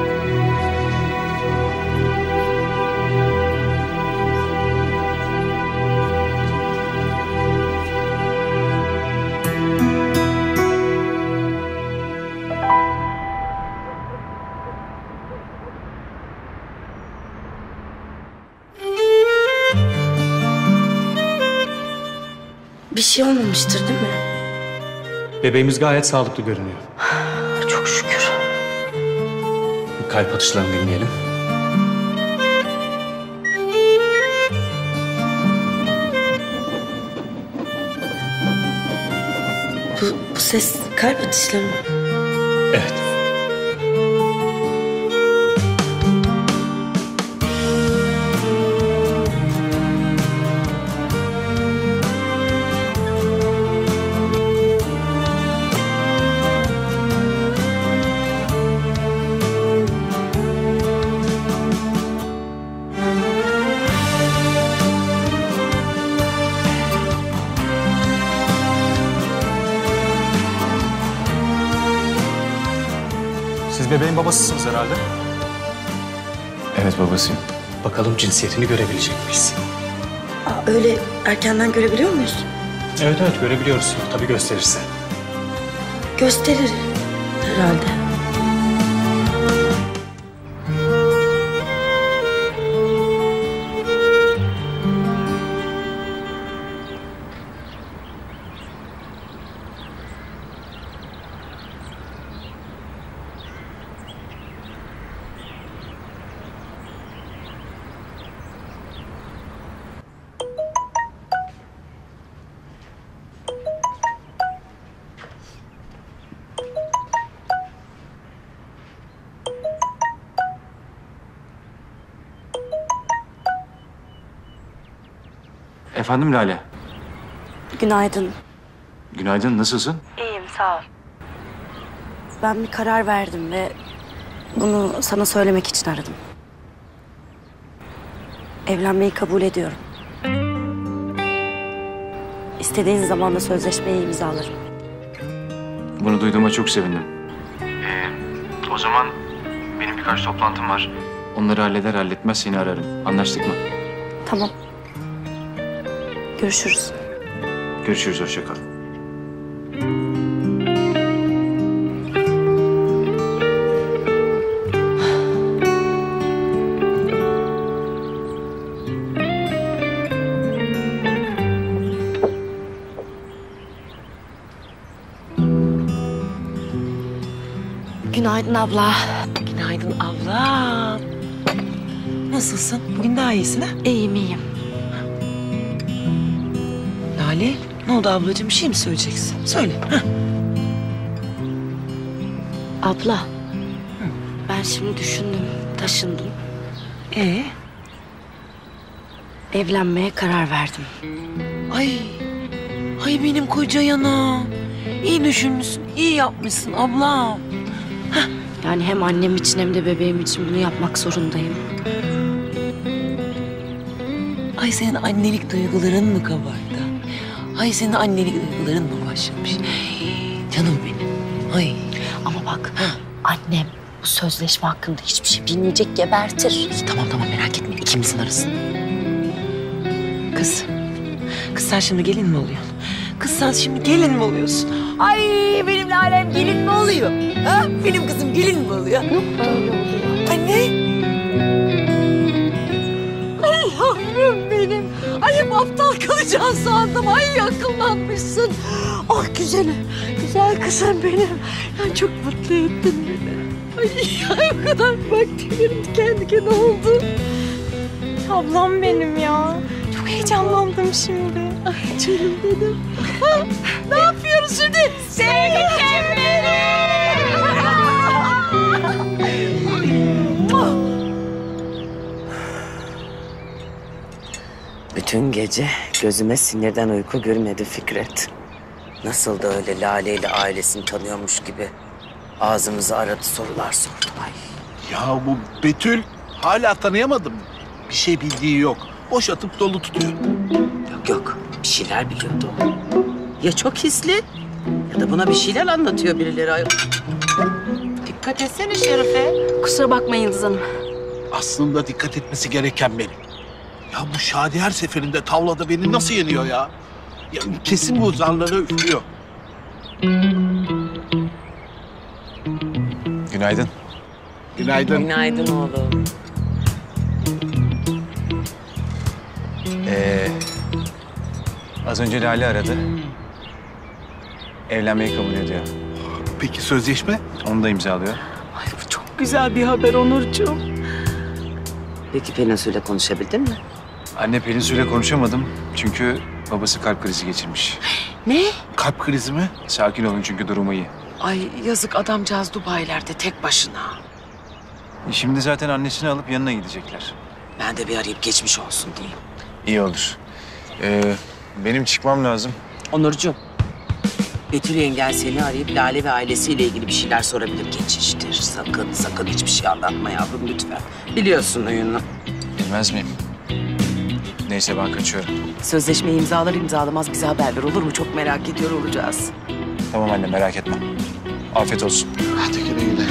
B: Bir şey olmamıştır değil mi?
J: Bebeğimiz gayet sağlıklı görünüyor.
B: Çok şükür.
J: Bir kalp atışlarını dinleyelim.
B: Bu, bu ses kalp atışları mı?
J: Evet. Siz bebeğin babasısınız herhalde.
A: Evet babasıyım.
J: Bakalım cinsiyetini görebilecek miyiz?
B: Aa, öyle erkenden görebiliyor muyuz?
J: Evet evet görebiliyoruz. Tabii gösterirse.
B: Gösterir herhalde.
A: Efendim Lale.
B: Günaydın.
A: Günaydın, nasılsın?
B: İyiyim sağ ol. Ben bir karar verdim ve bunu sana söylemek için aradım. Evlenmeyi kabul ediyorum. İstediğin zaman da sözleşmeyi imzalarım.
A: Bunu duyduğuma çok sevindim. Ee, o zaman benim birkaç toplantım var. Onları halleder halletmez seni ararım. Anlaştık mı?
B: Tamam. Görüşürüz.
A: Görüşürüz, hoşça kal.
B: Günaydın abla.
K: Günaydın abla. Nasılsın? Bugün daha iyisin ha?
B: İyiyim, iyiyim.
K: Lale, ne oldu ablacığım? Bir şey mi söyleyeceksin? Söyle. Heh.
B: Abla, ben şimdi düşündüm, taşındım.
K: Ee?
B: Evlenmeye karar verdim.
K: Ay, ay benim koca yanağım. İyi düşünmüşsün, iyi yapmışsın ablam.
B: Yani hem annem için hem de bebeğim için bunu yapmak zorundayım.
K: Ay senin annelik duyguların mı kabardı? Ay senin annelik duyguların mı başlamış? Canım benim. Ay.
B: Ama bak annem bu sözleşme hakkında hiçbir şey bilmeyecek, gebertir.
K: Tamam tamam merak etme ikimizin arasında. Kız. Kız sen şimdi gelin mi oluyorsun? Kız sen şimdi gelin mi oluyorsun? Ay benim Lalem gelin mi oluyor? Ha? Benim kızım gelin mi oluyor? Ne oluyor? Anne.
N: Ay yavrum benim. Ay hep aptal kalacağım sandım. Ay akıllanmışsın. Ah güzelim. Güzel kızım benim. Ya çok mutlu ettin beni. Ay o kadar bak tüylerim diken diken oldu.
H: Ablam benim ya. Çok heyecanlandım şimdi.
N: Ay canım benim. Ha, ne yapıyoruz şimdi? Sevgilim benim.
K: Bütün gece gözüme sinirden uyku girmedi Fikret. Nasıl da öyle Lale ile ailesini tanıyormuş gibi ağzımızı aradı, sorular sordu. Ay.
L: Ya bu Betül hala tanıyamadım. Bir şey bildiği yok. Boş atıp dolu tutuyor.
K: Yok yok, bir şeyler biliyordu o. Ya çok hisli ya da buna bir şeyler anlatıyor birileri. Ay. Dikkat etsene Şerife.
I: Kusura bakmayın Yıldız Hanım.
L: Aslında dikkat etmesi gereken benim. Ya bu Şadi her seferinde tavlada beni nasıl yeniyor ya? Ya kesin bu zarları üflüyor.
A: Günaydın.
L: Günaydın.
K: Günaydın oğlum.
A: Ee, az önce Lale aradı. Evlenmeyi kabul ediyor.
L: Peki sözleşme?
A: Onu da imzalıyor.
R: Ay bu çok güzel bir haber Onurcuğum.
K: Peki Pelinsu'yla konuşabildin mi?
A: Anne Pelinsu'yla konuşamadım. Çünkü babası kalp krizi geçirmiş.
K: Ne?
L: Kalp krizi mi?
A: Sakin olun çünkü durumu iyi.
K: Ay yazık adamcağız Dubai'lerde tek başına.
A: Şimdi zaten annesini alıp yanına gidecekler.
K: Ben de bir arayıp geçmiş olsun diyeyim.
A: İyi olur. Ee, benim çıkmam lazım.
K: Onurcuğum, Betül yengen seni arayıp Lale ve ailesiyle ilgili bir şeyler sorabilir. Geçiştir. Sakın sakın hiçbir şey anlatma yavrum lütfen. Biliyorsun oyunu.
A: Bilmez miyim? Neyse ben kaçıyorum.
K: Sözleşmeyi imzalar imzalamaz bize haber ver olur mu? Çok merak ediyor olacağız.
A: Tamam anne merak etme. Afiyet olsun.
L: Hadi güle güle.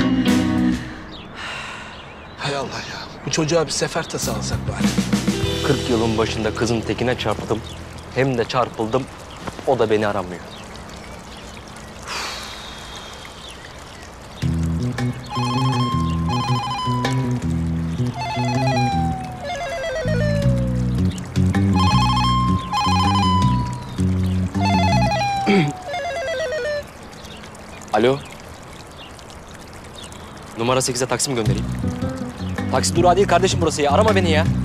L: Hay Allah ya. Bu çocuğa bir sefer tası alsak bari.
E: kırk yılın başında kızın tekine çarptım. Hem de çarpıldım. O da beni aramıyor. Alo. Numara sekize Taksim göndereyim. Taksi durağı değil kardeşim burası ya. Arama beni ya.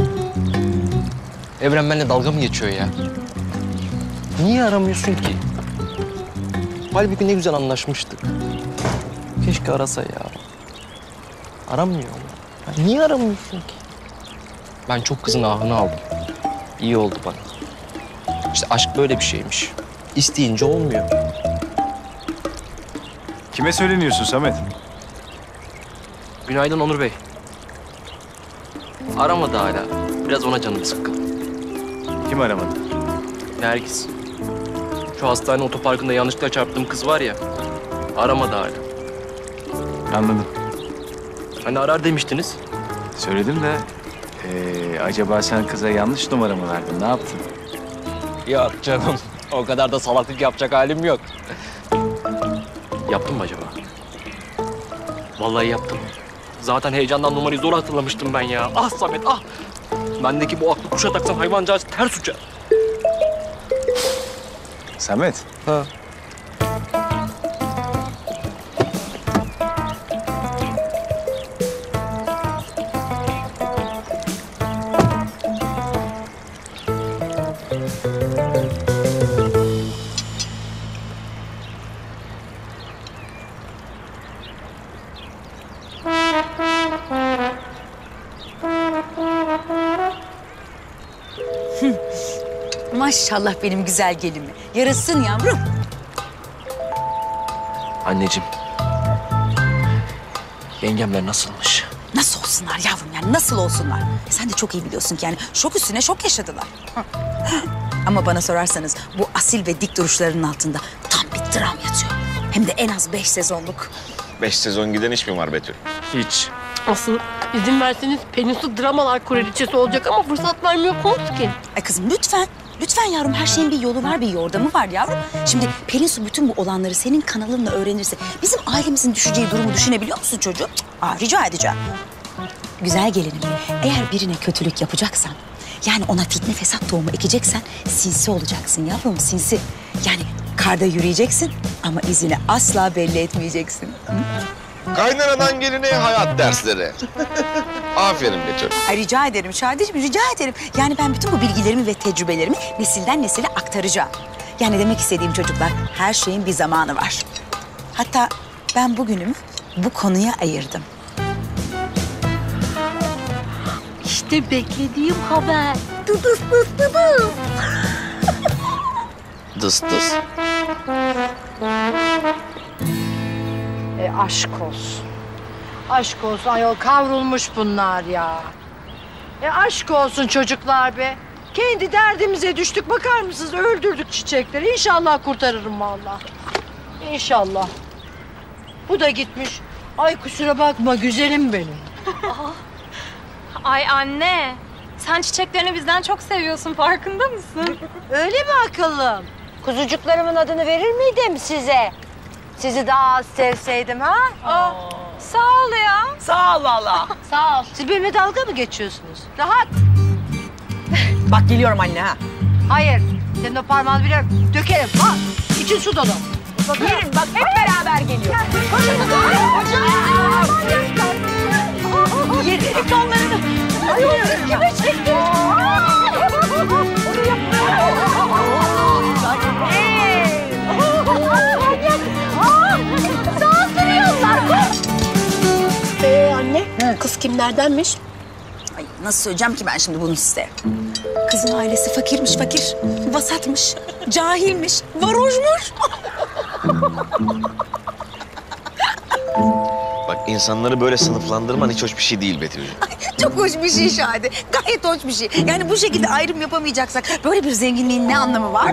E: Evren benimle dalga mı geçiyor ya? Niye aramıyorsun ki? Halbuki ne güzel anlaşmıştık. Keşke arasa ya. Aramıyor ama. Ya niye aramıyorsun ki? Ben çok kızın ahını aldım. İyi oldu bana. İşte aşk böyle bir şeymiş. İsteyince olmuyor.
A: Kime söyleniyorsun Samet?
E: Günaydın Onur Bey. Aramadı hala. Biraz ona canım sıkkın.
A: Kim aramadı?
E: Nergis. Şu hastane otoparkında yanlışlıkla çarptığım kız var ya. Aramadı hala.
A: Anladım.
E: Hani arar demiştiniz.
A: Söyledim de ee, acaba sen kıza yanlış numara mı verdin? Ne yaptın?
E: Yok canım. O kadar da salaklık yapacak halim yok. Yaptım mı acaba? Vallahi yaptım. Zaten heyecandan numarayı zor hatırlamıştım ben ya. Ah Samet ah! Bendeki bu aklı kuşa taksan hayvancağız ters uçar.
A: Samet.
E: Ha.
Q: Maşallah benim güzel gelimi. Yarasın yavrum.
E: Anneciğim. Yengemler nasılmış?
Q: Nasıl olsunlar yavrum yani nasıl olsunlar? Sen de çok iyi biliyorsun ki yani şok üstüne şok yaşadılar. Ama bana sorarsanız bu asil ve dik duruşlarının altında tam bir dram yatıyor. Hem de en az beş sezonluk.
U: Beş sezon giden iş mi var Betül?
E: Hiç.
R: Asıl
C: İzin verseniz Pelinsu dramalar kraliçesi olacak ama fırsat vermiyorsunuz ki.
Q: Ay kızım lütfen. Lütfen yavrum, her şeyin bir yolu var, bir yordamı var yavrum. Şimdi Pelinsu bütün bu olanları senin kanalınla öğrenirse bizim ailemizin düşeceği durumu düşünebiliyor musun çocuğum? Cık, Aa, rica edeceğim. Güzel gelinim, eğer birine kötülük yapacaksan, yani ona fitne fesat tohumu ekeceksen sinsi olacaksın yavrum, sinsi. Yani karda yürüyeceksin ama izini asla belli etmeyeceksin. Hı?
U: Kaynanadan geline hayat dersleri. Aferin be çocuk.
Q: Ay rica ederim Şadiciğim, rica ederim. Yani ben bütün bu bilgilerimi ve tecrübelerimi nesilden nesile aktaracağım. Yani demek istediğim çocuklar, her şeyin bir zamanı var. Hatta ben bugünümü bu konuya ayırdım.
C: İşte beklediğim haber. Dıdıs dıs dıdıs.
U: Dıs dıs.
G: E aşk olsun. Aşk olsun ayol, kavrulmuş bunlar ya. E aşk olsun çocuklar be. Kendi derdimize düştük, bakar mısınız? Öldürdük çiçekleri. İnşallah kurtarırım vallahi. İnşallah. Bu da gitmiş. Ay kusura bakma güzelim benim.
H: Ay anne, sen çiçeklerini bizden çok seviyorsun, farkında mısın?
G: Öyle mi akıllım? Kuzucuklarımın adını verir miydim size? Sizi daha az sevseydim ha?
H: Aa, sağ ol ya.
G: Sağ ol valla. Sağ ol. Siz benimle dalga mı geçiyorsunuz? Rahat.
K: Bak geliyorum anne ha.
G: Hayır. Senin o parmağını biliyorum. Dökerim. Ha. İçin su dolu.
K: Yerim bak, hep beraber geliyor.
G: Yedik onları. Ayol siz kime çektin?
C: Ee anne, kız kimlerdenmiş?
Q: Ay nasıl söyleyeceğim ki ben şimdi bunu size? Kızın ailesi fakirmiş fakir, vasatmış, cahilmiş, varoşmuş.
U: Bak insanları böyle sınıflandırman hiç hoş bir şey değil Betül'cüğüm.
Q: Çok hoş bir şey Şadi, gayet hoş bir şey. Yani bu şekilde ayrım yapamayacaksak böyle bir zenginliğin ne anlamı var?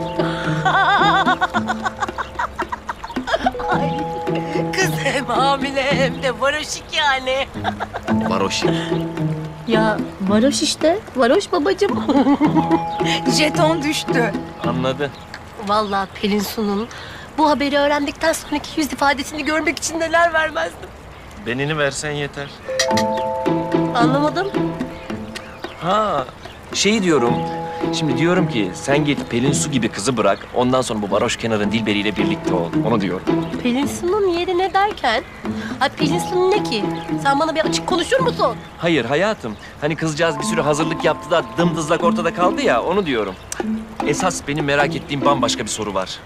C: Kız hem hamile hem de varoşik yani.
U: Varoşik.
C: Ya varoş işte, varoş babacığım.
Q: Jeton düştü.
U: Anladı.
C: Vallahi Pelinsu'nun bu haberi öğrendikten sonraki yüz ifadesini görmek için neler vermezdim.
U: Benini versen yeter.
C: Anlamadım.
M: Ha, şey diyorum. Şimdi diyorum ki sen git Pelin Su gibi kızı bırak. Ondan sonra bu varoş kenarın Dilberi ile birlikte ol. Onu diyorum.
C: Pelinsu'nun yeri ne derken? Ay Pelinsu'nun ne ki? Sen bana bir açık konuşur musun?
M: Hayır hayatım. Hani kızcağız bir sürü hazırlık yaptı da dımdızlak ortada kaldı ya, onu diyorum. Esas benim merak ettiğim bambaşka bir soru var.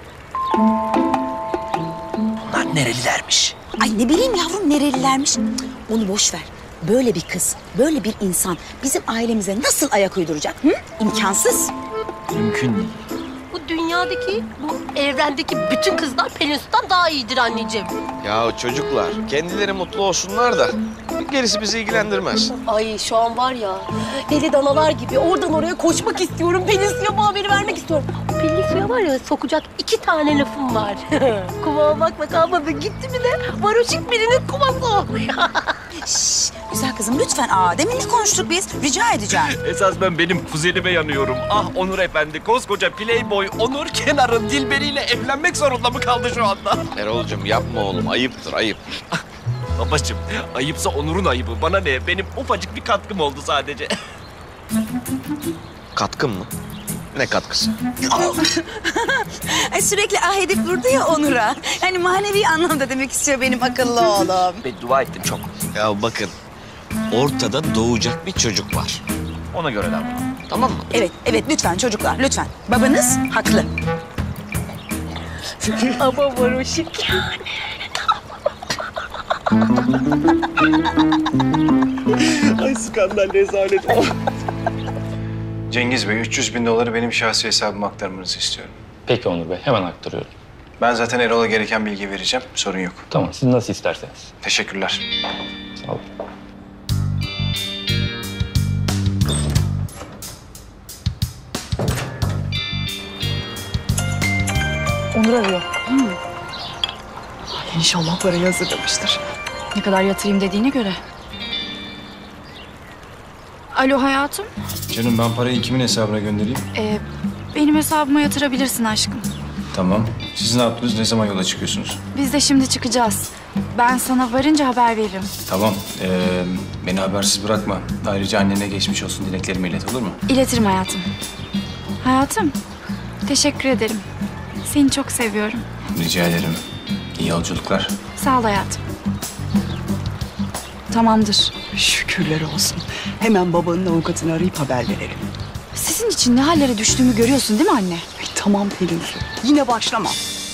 M: Bunlar nerelilermiş?
Q: Ay ne bileyim yavrum nerelilermiş. Cık, onu boş ver. Böyle bir kız, böyle bir insan bizim ailemize nasıl ayak uyduracak? Hı? İmkansız.
M: Mümkün değil.
C: Bu dünyadaki, bu evrendeki bütün kızlar Pelinsu'dan daha iyidir anneciğim.
U: Ya çocuklar kendileri mutlu olsunlar da gerisi bizi ilgilendirmez.
C: Ay şu an var ya, deli danalar gibi oradan oraya koşmak istiyorum. Pelinsu'ya bu haberi vermek istiyorum. Pelinsu'ya var ya sokacak iki tane lafım var. Kuma olmakla kalmadı. Gitti mi de varoşik birinin kuması oluyor.
Q: Şşş, güzel kızım lütfen. Aa, demin ne konuştuk biz? Rica edeceğim.
M: Esas ben benim kuzenime yanıyorum. Ah Onur Efendi, koskoca playboy Onur Kenar'ın Dilberi ile evlenmek zorunda mı kaldı şu anda?
U: Erol'cum yapma oğlum, ayıptır ayıp.
M: Babacığım, ayıpsa Onur'un ayıbı. Bana ne? Benim ufacık bir katkım oldu sadece.
U: Katkın mı? Ne katkısı?
Q: Ay, sürekli ah edip durdu ya Onur'a. Yani manevi anlamda demek istiyor benim akıllı oğlum.
M: Beddua ettim çok.
U: Ya bakın, ortada doğacak bir çocuk var. Ona göre davranın. Tamam mı?
Q: Evet, evet lütfen çocuklar lütfen. Babanız haklı.
C: Ama varoşik yani.
A: Ay skandal rezalet. Cengiz Bey, üç yüz bin doları benim şahsi hesabıma aktarmanızı istiyorum.
V: Peki Onur Bey, hemen aktarıyorum.
A: Ben zaten Erol'a gereken bilgi vereceğim, sorun yok.
V: Tamam, siz nasıl isterseniz.
A: Teşekkürler.
V: Sağ olun.
S: Onur arıyor. Hmm.
I: İnşallah parayı hazırlamıştır.
S: Ne kadar yatırayım dediğine göre. Alo hayatım.
A: Canım ben parayı kimin hesabına göndereyim?
S: Ee, benim hesabıma yatırabilirsin aşkım.
A: Tamam. Siz ne yaptınız? Ne zaman yola çıkıyorsunuz?
S: Biz de şimdi çıkacağız. Ben sana varınca haber veririm.
A: Tamam. Ee, beni habersiz bırakma. Ayrıca annene geçmiş olsun dileklerimi ilet, olur mu?
S: İletirim hayatım. Hayatım, teşekkür ederim. Seni çok seviyorum.
A: Rica ederim. İyi yolculuklar.
S: Sağ ol hayatım. Tamamdır.
Q: Şükürler olsun. Hemen babanın avukatını arayıp haber verelim.
S: Sizin için ne hallere düştüğümü görüyorsun değil mi anne?
Q: Ay, tamam Pelinsu. Yine başlama.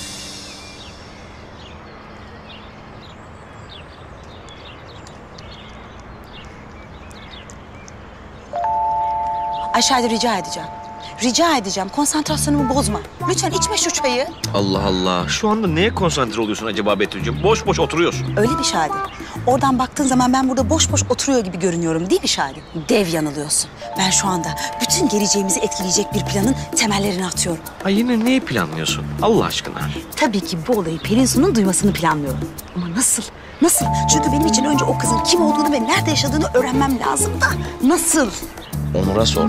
Q: Ayşe rica edeceğim. Rica edeceğim. Konsantrasyonumu bozma. Lütfen içme şu çayı.
M: Allah Allah. Şu anda neye konsantre oluyorsun acaba Betül'cüğüm? Boş boş oturuyorsun.
Q: Öyle mi Şadi? Oradan baktığın zaman ben burada boş boş oturuyor gibi görünüyorum değil mi Şadi? Dev yanılıyorsun. Ben şu anda bütün geleceğimizi etkileyecek bir planın temellerini atıyorum.
M: Ay yine neyi planlıyorsun? Allah aşkına.
Q: Tabii ki bu olayı Pelinsu'nun duymasını planlıyorum. Ama nasıl? Nasıl? Çünkü benim için önce o kızın kim olduğunu ve nerede yaşadığını öğrenmem lazım da. Nasıl?
M: Onur'a sor.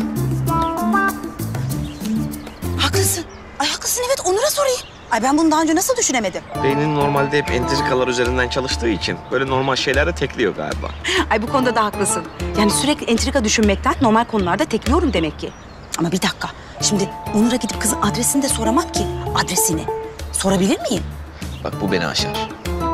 Q: Haklısın. Ay haklısın, evet, Onur'a sorayım. Ay ben bunu daha önce nasıl düşünemedim?
M: Beynin normalde hep entrikalar üzerinden çalıştığı için böyle normal şeyler de tekliyor galiba.
Q: Ay bu konuda da haklısın. Yani sürekli entrika düşünmekten normal konularda tekliyorum demek ki. Ama bir dakika. Şimdi Onur'a gidip kızın adresini de soramam ki. Adresini. Sorabilir miyim?
M: Bak bu beni aşar.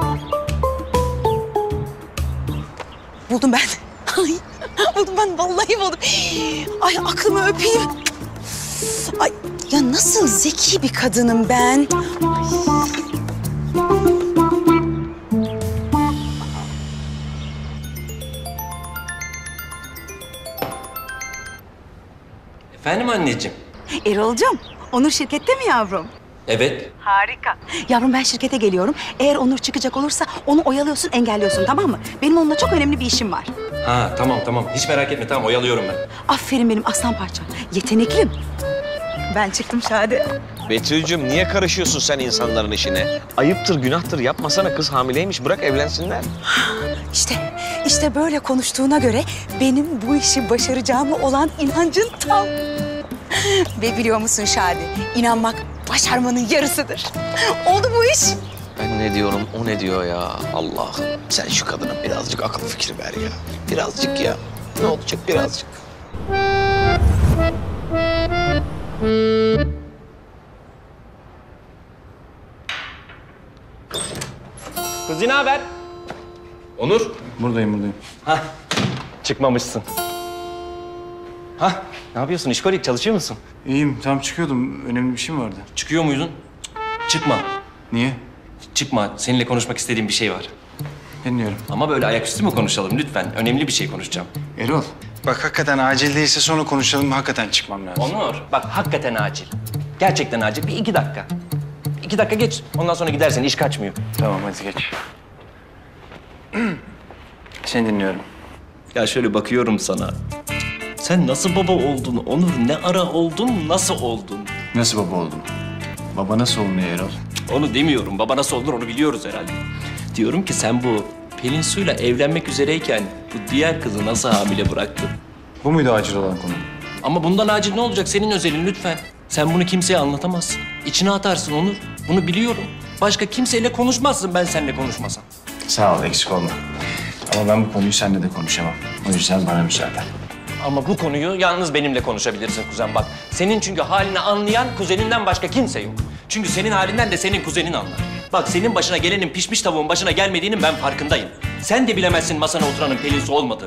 Q: Buldum ben. Ay buldum ben, vallahi buldum. Ay aklımı öpeyim. Ay ya nasıl zeki bir kadınım ben.
E: Efendim anneciğim?
Q: Erol'cum, Onur şirkette mi yavrum?
E: Evet.
Q: Harika. Yavrum ben şirkete geliyorum. Eğer Onur çıkacak olursa onu oyalıyorsun, engelliyorsun, tamam mı? Benim onunla çok önemli bir işim var.
E: Ha tamam tamam. Hiç merak etme, tamam, oyalıyorum ben.
Q: Aferin benim aslan parçam. Yeteneklim. Ben çıktım Şadi.
M: Betül'cüğüm niye karışıyorsun sen insanların işine? Ayıptır, günahtır. Yapmasana, kız hamileymiş. Bırak evlensinler.
Q: İşte, işte böyle konuştuğuna göre benim bu işi başaracağıma olan inancın tam. Ve biliyor musun Şadi? İnanmak başarmanın yarısıdır. Oldu bu iş.
M: Ben ne diyorum, o ne diyor ya? Allah'ım sen şu kadına birazcık akıl fikri ver ya. Birazcık ya. Ne olacak birazcık?
E: Kız ne haber? Onur.
A: Buradayım, buradayım.
E: Hah, çıkmamışsın. Hah, ne yapıyorsun? İşkolik, çalışıyor musun?
A: İyiyim, tam çıkıyordum. Önemli bir şey mi vardı?
E: Çıkıyor muydun? Çıkma.
A: Niye?
E: Çıkma, seninle konuşmak istediğim bir şey var.
A: Dinliyorum.
E: Ama böyle ayaküstü mü konuşalım lütfen? Önemli bir şey konuşacağım.
A: Erol, bak hakikaten acil değilse sonra konuşalım. Hakikaten çıkmam lazım.
E: Onur, bak hakikaten acil. Gerçekten acil. Bir iki dakika. İki dakika geç. Ondan sonra gidersen iş kaçmıyor.
A: Tamam, hadi geç. Seni dinliyorum.
E: Ya şöyle bakıyorum sana. Sen nasıl baba oldun Onur? Ne ara oldun? Nasıl oldun?
A: Nasıl baba oldum? Baba nasıl olmuyor Erol?
E: Onu demiyorum. Baba nasıl olur onu biliyoruz herhalde. Diyorum ki sen bu Pelin Su'yla evlenmek üzereyken bu diğer kızı nasıl hamile bıraktın?
A: Bu muydu acil olan konu?
E: Ama bundan acil ne olacak? Senin özelin lütfen. Sen bunu kimseye anlatamazsın. İçine atarsın Onur. Bunu biliyorum. Başka kimseyle konuşmazsın ben seninle konuşmasam.
A: Sağ ol, eksik olma. Ama ben bu konuyu seninle de konuşamam. O yüzden bana müsaade.
E: Ama bu konuyu yalnız benimle konuşabilirsin kuzen bak. Senin çünkü halini anlayan kuzeninden başka kimse yok. Çünkü senin halinden de senin kuzenin anlar. Bak senin başına gelenin pişmiş tavuğun başına gelmediğinin ben farkındayım. Sen de bilemezsin masana oturanın Pelin Su olmadığını.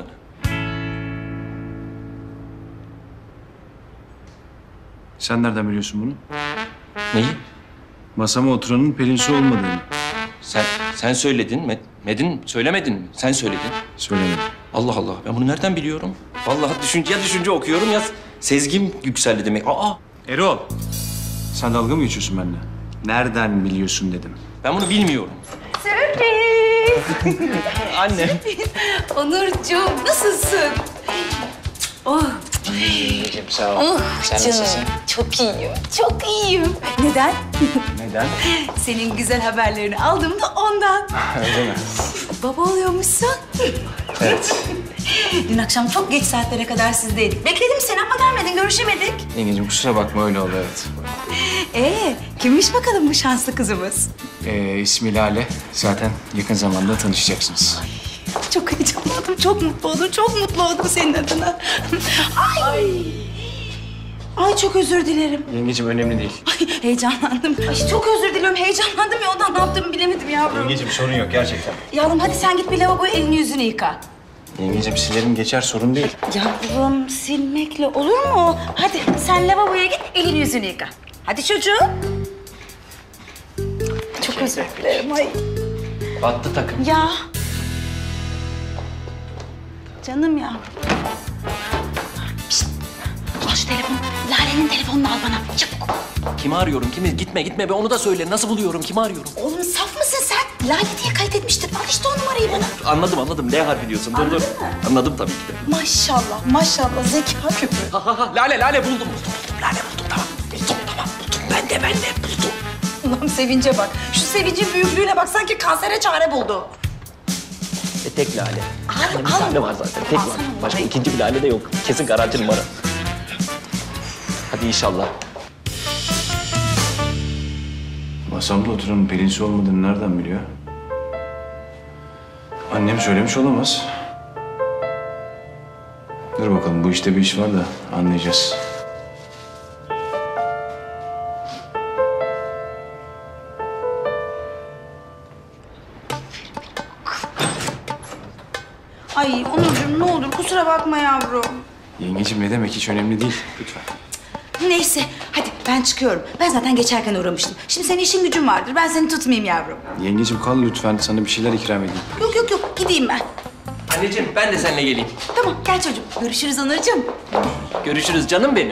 A: Sen nereden biliyorsun bunu?
E: Neyi?
A: Masama oturanın Pelin Su olmadığını.
E: Sen sen söyledin. Med Medin söylemedin mi? Sen söyledin.
A: Söylemedim.
E: Allah Allah. Ben bunu nereden biliyorum? Vallahi düşünce ya düşünce okuyorum ya sezgim yükseldi demek. Aa!
A: Erol! Sen dalga mı geçiyorsun benimle? Nereden biliyorsun dedim.
E: Ben bunu bilmiyorum.
S: Sürpriz!
E: Anne.
S: Onurcuğum nasılsın? Oh.
A: İyiyim, sağ ol.
S: Oh
A: Sen
S: canım.
A: nasılsın?
S: Çok iyiyim. Çok iyiyim. Neden?
A: Neden?
S: Senin güzel haberlerini aldım da ondan.
A: Öyle mi?
S: Baba oluyormuşsun.
A: Evet.
Q: Dün akşam çok geç saatlere kadar sizdeydik. Bekledim seni ama gelmedin, görüşemedik.
A: Yengeciğim kusura bakma öyle oldu evet.
Q: Ee, kimmiş bakalım bu şanslı kızımız?
A: Ee, ismi Lale. Zaten yakın zamanda tanışacaksınız.
Q: Çok heyecanlandım, çok mutlu oldum, çok mutlu oldum senin adına. Ay! Ay çok özür dilerim.
A: Yengeciğim önemli değil.
Q: Ay heyecanlandım. Ay çok özür diliyorum, heyecanlandım ya ondan ne yaptığımı bilemedim yavrum.
A: Yengeciğim sorun yok gerçekten.
Q: Yavrum hadi sen git bir lavaboya elini yüzünü yıka.
A: Yengeciğim silerim geçer sorun değil.
Q: Yavrum silmekle olur mu? Hadi sen lavaboya git elini yüzünü yıka. Hadi çocuğum. Çok özür dilerim ay.
E: Battı takım.
Q: Ya. Canım ya. Pişt. Al şu telefonu. Lale'nin telefonunu al bana. Çabuk.
M: Kimi arıyorum? Kimi? Gitme gitme. Ben onu da söyle. Nasıl buluyorum? Kimi arıyorum?
Q: Oğlum saf mısın sen? Lale diye kaydetmiştin. Al işte o numarayı bana.
M: Anladım anladım. L harfi diyorsun. Dur dur. Anladım tabii ki de.
Q: Maşallah maşallah zeka küpü.
M: Ha ha ha. Lale Lale buldum. Buldum. Lale buldum tamam. Buldum tamam. Buldum. Ben de ben de buldum.
Q: Ulan sevince bak. Şu sevincin büyüklüğüne bak. Sanki kansere çare buldu.
M: E, tek Lale.
Q: Al,
M: Yani bir
Q: al.
M: tane var zaten. Tek var. Başka ikinci bir Lale de yok. Kesin garanti numara. Hadi inşallah.
A: Masamda oturan Pelin Su olmadığını nereden biliyor? Annem söylemiş olamaz. Dur bakalım bu işte bir iş var da anlayacağız.
Q: Ay Onurcuğum ne olur kusura bakma yavrum.
A: Yengeciğim ne demek hiç önemli değil. Lütfen.
Q: Neyse hadi ben çıkıyorum. Ben zaten geçerken uğramıştım. Şimdi senin işin gücün vardır. Ben seni tutmayayım yavrum.
A: Yengeciğim kal lütfen sana bir şeyler ikram edeyim.
Q: Yok yok yok gideyim ben.
M: Anneciğim ben de seninle geleyim.
Q: Tamam gel çocuğum. Görüşürüz Onurcuğum.
M: Görüşürüz canım benim.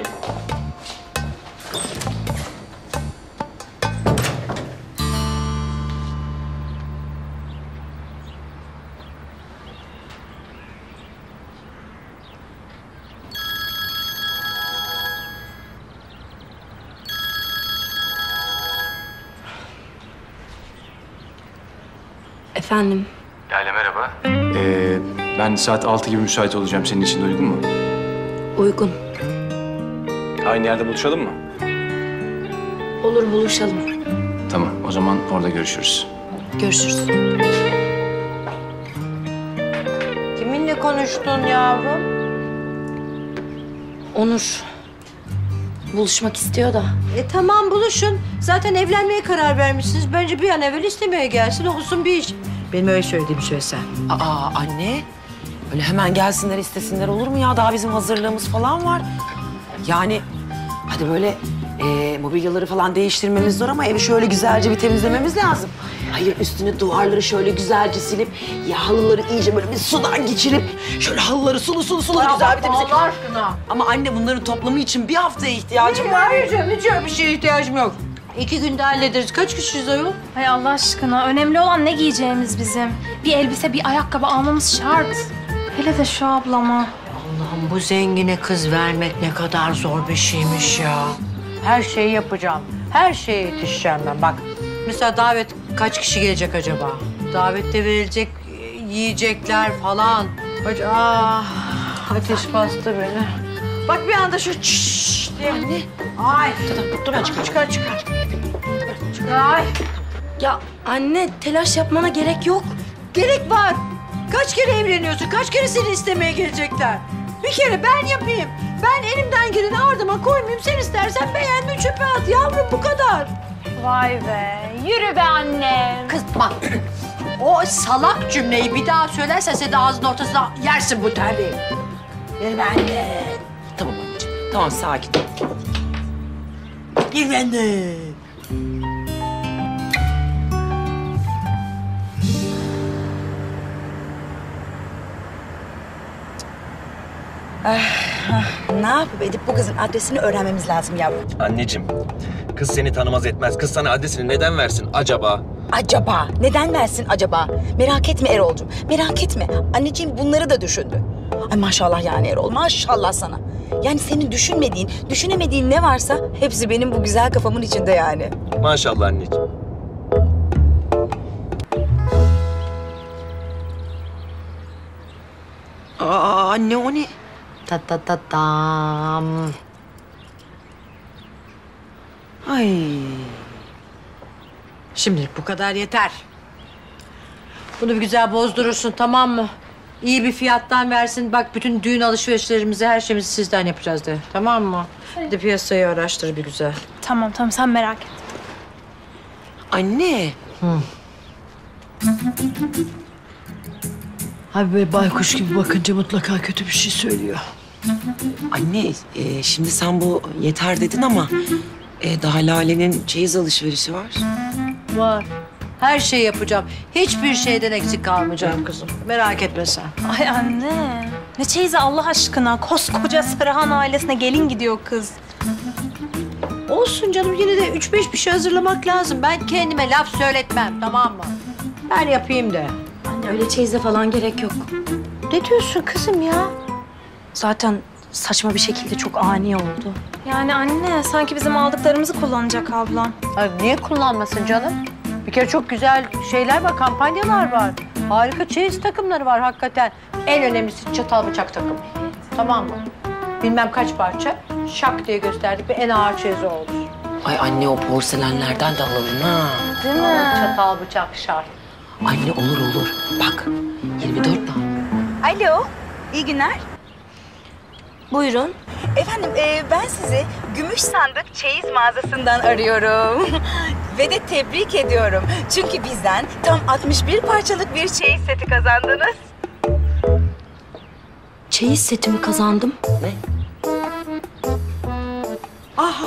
B: Efendim?
A: Lale merhaba. Ee, ben saat altı gibi müsait olacağım. Senin için de uygun mu?
B: Uygun.
A: Aynı yerde buluşalım mı?
B: Olur buluşalım.
A: Tamam o zaman orada görüşürüz.
B: Görüşürüz.
G: Kiminle konuştun yavrum?
B: Onur. Buluşmak istiyor da.
G: E tamam buluşun. Zaten evlenmeye karar vermişsiniz. Bence bir an evvel istemeye gelsin, olsun bir iş. Benim öyle söylediğim söz sen.
K: Aa anne. Öyle hemen gelsinler istesinler olur mu ya? Daha bizim hazırlığımız falan var. Yani hadi böyle e, mobilyaları falan değiştirmemiz zor ama evi şöyle güzelce bir temizlememiz lazım. Hayır üstüne duvarları şöyle güzelce silip ya halıları iyice böyle bir sudan geçirip şöyle halıları sulu sulu sulu
G: Ya
K: güzel bir
G: bakma
K: temizle.
G: Allah aşkına.
K: Ama anne bunların toplamı için bir haftaya ihtiyacım var.
G: Hayır canım hiç öyle bir şeye ihtiyacım yok. İki günde hallederiz. Kaç kişiyiz ayol?
H: Hay Allah aşkına önemli olan ne giyeceğimiz bizim. Bir elbise, bir ayakkabı almamız şart. Hele de şu ablama.
G: Allah'ım bu zengine kız vermek ne kadar zor bir şeymiş ya. Her şeyi yapacağım. Her şeye yetişeceğim ben. Bak mesela davet kaç kişi gelecek acaba? Davette verilecek yiyecekler falan. Bak, ah, ateş bastı beni. Bak bir anda şu çiş diye. Anne. Ay.
K: Dur ben çıkar.
G: Çıkar çıkar. Çıkar.
B: Ya anne telaş yapmana gerek yok.
G: Gerek var. Kaç kere evleniyorsun? Kaç kere seni istemeye gelecekler? Bir kere ben yapayım. Ben elimden geleni ardıma koymayayım. Sen istersen beğenme çöpe at yavrum bu kadar.
H: Vay be. Yürü be annem.
G: Kız bak. O salak cümleyi bir daha söylersen sen de ağzının ortasına yersin bu terliği. Gel bende.
K: Tamam anneciğim. Tamam sakin.
G: Gel bende.
Q: Ah, ah, ne yapıp edip bu kızın adresini öğrenmemiz lazım yavrum.
M: Anneciğim kız seni tanımaz etmez. Kız sana adresini neden versin acaba?
Q: Acaba? Neden versin acaba? Merak etme Erol'cum, merak etme. Anneciğim bunları da düşündü. Ay maşallah yani Erol, maşallah sana. Yani senin düşünmediğin, düşünemediğin ne varsa hepsi benim bu güzel kafamın içinde yani.
M: Maşallah anneciğim.
K: Aa anne o ne?
G: Ta ta ta tam. Ay. Şimdilik bu kadar yeter. Bunu bir güzel bozdurursun, tamam mı? İyi bir fiyattan versin. Bak bütün düğün alışverişlerimizi, her şeyimizi sizden yapacağız de. Tamam mı? Bir de piyasayı araştır bir güzel.
H: Tamam tamam sen merak et.
K: Anne.
G: Hı. Abi böyle baykuş gibi bakınca mutlaka kötü bir şey söylüyor.
K: Anne e, şimdi sen bu yeter dedin ama e, daha Lale'nin çeyiz alışverişi var.
G: Var. Her şeyi yapacağım. Hiçbir şeyden eksik kalmayacağım kızım. Merak etme sen.
H: Ay anne. Ne çeyizi Allah aşkına. Koskoca Sarıhan ailesine gelin gidiyor kız.
G: Olsun canım, yine de üç beş bir şey hazırlamak lazım. Ben kendime laf söyletmem, tamam mı? Ben yapayım de.
B: Anne öyle çeyize falan gerek yok.
G: Ne diyorsun kızım ya?
B: Zaten saçma bir şekilde çok ani oldu.
H: Yani anne sanki bizim aldıklarımızı kullanacak ablam.
G: Ay niye kullanmasın canım? Bir kere çok güzel şeyler var, kampanyalar var. Harika çeyiz takımları var hakikaten. En önemlisi çatal bıçak takımı. Tamam mı? Bilmem kaç parça, şak diye gösterdik ve en ağır çeyiz o olur.
K: Ay anne o porselenlerden de alalım ha.
G: Değil mi? Çatal bıçak şart.
K: Anne olur olur. Bak yirmi dört daha.
Q: Alo, iyi günler.
B: Buyurun.
Q: Efendim, e, ben sizi Gümüş Sandık Çeyiz mağazasından arıyorum. Ve de tebrik ediyorum. Çünkü bizden tam altmış bir parçalık bir çeyiz seti kazandınız.
B: Çeyiz setimi kazandım.
K: Ne?
G: Ah!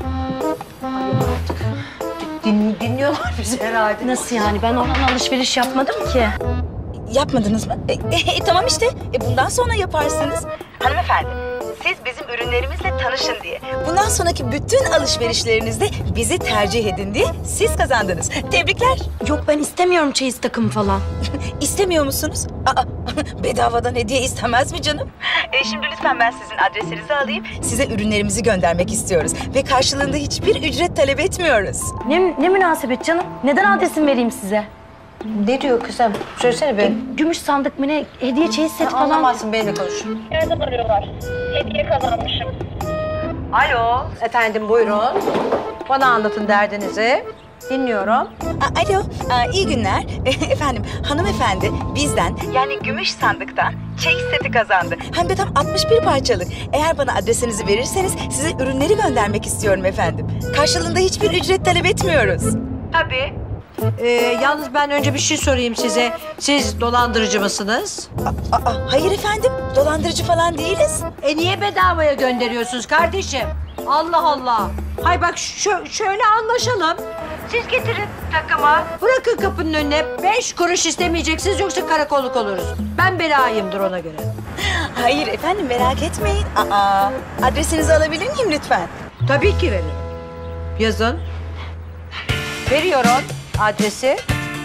G: Din, dinliyorlar bizi herhalde.
B: Nasıl yani? Ben oradan alışveriş yapmadım ki.
Q: Yapmadınız mı? E, e, e, tamam işte. E, bundan sonra yaparsınız. Hanımefendi, siz bizim ürünlerimizle tanışın diye. Bundan sonraki bütün alışverişlerinizde bizi tercih edin diye siz kazandınız. Tebrikler.
B: Yok ben istemiyorum çeyiz takımı falan.
Q: İstemiyor musunuz? Aa, bedavadan hediye istemez mi canım? E, şimdi lütfen ben sizin adresinizi alayım. Size ürünlerimizi göndermek istiyoruz. Ve karşılığında hiçbir ücret talep etmiyoruz.
B: Ne, ne münasebet canım? Neden adresimi vereyim size?
G: Ne diyor kızım? Söylesene be.
B: E, gümüş sandık mı ne? Hediye çeyiz seti falan.
G: Anlamazsın, benimle konuş.
D: Nereden arıyorlar? Hediye kazanmışım.
G: Alo, efendim buyurun. Bana anlatın derdinizi. Dinliyorum.
Q: A- Alo, Aa, iyi günler. Efendim, hanımefendi bizden yani Gümüş Sandık'tan çeyiz seti kazandı. Hem de tam altmış bir parçalık. Eğer bana adresinizi verirseniz size ürünleri göndermek istiyorum efendim. Karşılığında hiçbir ücret talep etmiyoruz.
G: Tabii. Ee, yalnız ben önce bir şey sorayım size. Siz dolandırıcı mısınız?
Q: Aa, hayır efendim, dolandırıcı falan değiliz.
G: E niye bedavaya gönderiyorsunuz kardeşim? Allah Allah. Hay bak şö- şöyle anlaşalım. Siz getirin takımı. Bırakın kapının önüne. Beş kuruş istemeyeceksiniz yoksa karakolluk oluruz. Ben belayımdır ona göre.
Q: Hayır efendim, merak etmeyin. Aa, adresinizi alabilir miyim lütfen?
G: Tabii ki veririm. Yazın. Veriyorum adresi.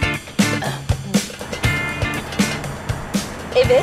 Q: Evet.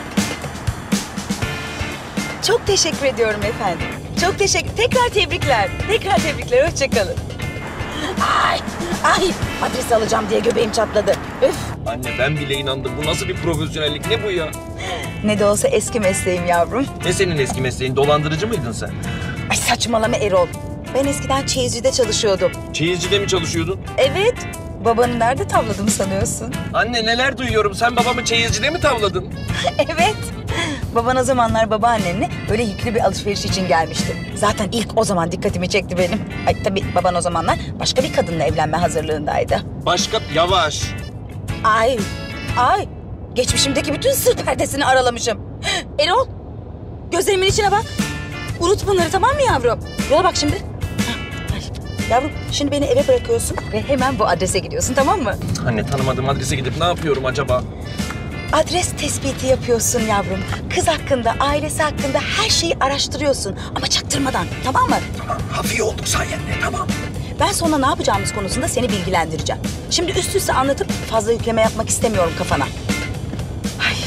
Q: Çok teşekkür ediyorum efendim. Çok teşekkür. Tekrar tebrikler. Tekrar tebrikler. Hoşça kalın. Ay, ay. Adres alacağım diye göbeğim çatladı. Üf.
M: Anne ben bile inandım. Bu nasıl bir profesyonellik? Ne bu ya?
Q: Ne de olsa eski mesleğim yavrum.
M: Ne senin eski mesleğin? Dolandırıcı mıydın sen?
Q: Ay saçmalama Erol. Ben eskiden çeyizcide çalışıyordum.
M: Çeyizcide mi çalışıyordun?
Q: Evet. Babanı nerede tavladım sanıyorsun?
M: Anne neler duyuyorum. Sen babamı çeyizcide mi tavladın?
Q: Evet. Baban o zamanlar babaannenle böyle yüklü bir alışveriş için gelmişti. Zaten ilk o zaman dikkatimi çekti benim. Ay tabii baban o zamanlar başka bir kadınla evlenme hazırlığındaydı.
M: Başka... Yavaş.
Q: Ay, ay. Geçmişimdeki bütün sır perdesini aralamışım. Erol, gözlerimin içine bak. Unut bunları, tamam mı yavrum? Yola bak şimdi. Hah, ay. Yavrum, şimdi beni eve bırakıyorsun ve hemen bu adrese gidiyorsun, tamam mı?
M: Anne tanımadığım adrese gidip ne yapıyorum acaba?
Q: Adres tespiti yapıyorsun yavrum. Kız hakkında, ailesi hakkında her şeyi araştırıyorsun. Ama çaktırmadan, tamam mı?
M: Tamam, hafif olduk sayende, tamam.
Q: Ben sonra ne yapacağımız konusunda seni bilgilendireceğim. Şimdi üst üste anlatıp fazla yükleme yapmak istemiyorum kafana. Ay.